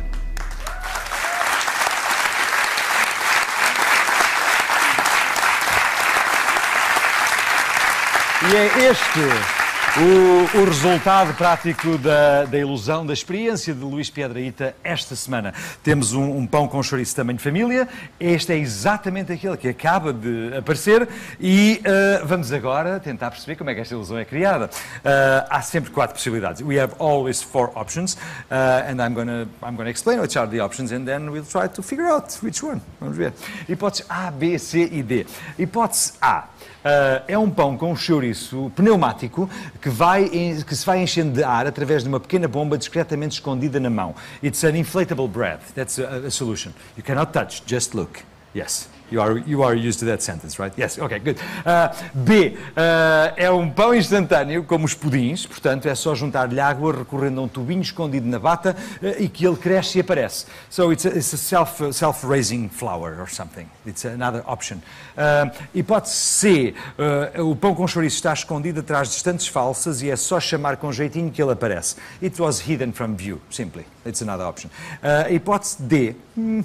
[SPEAKER 1] E é este O, o resultado prático da, da ilusão, da experiência de Luís Piedrahita esta semana. Temos um, um pão com chouriço também de família. Este é exatamente aquele que acaba de aparecer e uh, vamos agora tentar perceber como é que esta ilusão é criada. Uh, há sempre quatro possibilidades. We have always four options uh, and I'm gonna, I'm gonna explain which are the options and then we'll try to figure out which one. Vamos ver. Hipótese A, B, C e D. Hipótese A. Uh, é um pão com chouriço pneumático que, vai, que se vai enchendo de ar através de uma pequena bomba discretamente escondida na mão. It's an inflatable bread. That's a, a solution. You cannot touch, just look. Yes. You are, you are used to that sentence, right? Yes, okay, good. Uh, B, uh, é um pão instantâneo, como os pudins, portanto é só juntar-lhe água recorrendo a um tubinho escondido na bata uh, e que ele cresce e aparece. So it's a, it's a self, self-raising flour or something. It's another option. Uh, hipótese C, uh, o pão com chouriço está escondido atrás de estantes falsas e é só chamar com jeitinho que ele aparece. It was hidden from view, simply. It's another option. Uh, hipótese D... Hmm.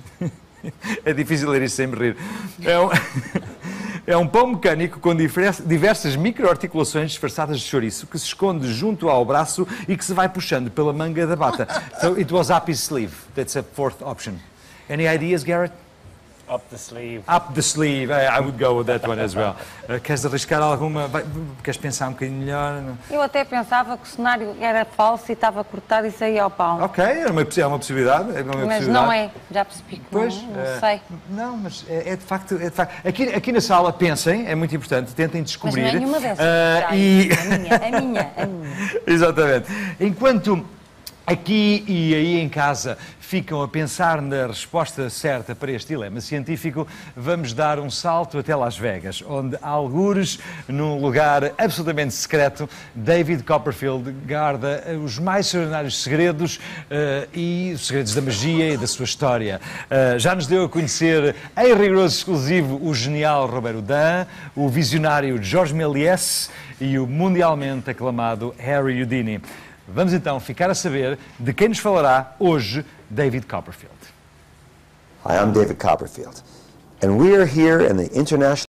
[SPEAKER 1] É difícil ler isto sem me rir. É um, é um pão mecânico com diversas microarticulações disfarçadas de chouriço que se esconde junto ao braço e que se vai puxando pela manga da bata. So it was up his sleeve. That's a fourth option. Any ideas, Garrett?
[SPEAKER 3] Up the sleeve.
[SPEAKER 1] Up the sleeve. I, I would go with that one as well. Uh, queres arriscar alguma? Vai, queres pensar um bocadinho melhor?
[SPEAKER 4] Eu até pensava que o cenário era falso e estava cortado e saía ao pão.
[SPEAKER 1] Ok, é uma, é uma possibilidade. É uma
[SPEAKER 4] mas
[SPEAKER 1] possibilidade.
[SPEAKER 4] Não é. Já percebi que
[SPEAKER 1] pois,
[SPEAKER 4] não, não
[SPEAKER 1] uh,
[SPEAKER 4] sei.
[SPEAKER 1] Não, mas é, é, de facto, é de facto. Aqui, aqui na sala, pensem, é muito importante, tentem descobrir.
[SPEAKER 4] Mas nenhuma dessas.
[SPEAKER 1] Uh, e...
[SPEAKER 4] A minha, a minha, a minha.
[SPEAKER 1] Exatamente. Enquanto aqui e aí em casa ficam a pensar na resposta certa para este dilema científico, vamos dar um salto até Las Vegas, onde, algures num lugar absolutamente secreto, David Copperfield guarda os mais extraordinários segredos uh, e os segredos da magia e da sua história. Uh, já nos deu a conhecer, em rigoroso exclusivo, o genial Robert Houdin, o visionário Georges Méliès e o mundialmente aclamado Harry Houdini. Vamos então ficar a saber de quem nos falará hoje David Copperfield.
[SPEAKER 8] Hi, I'm David Copperfield, and we are here in the International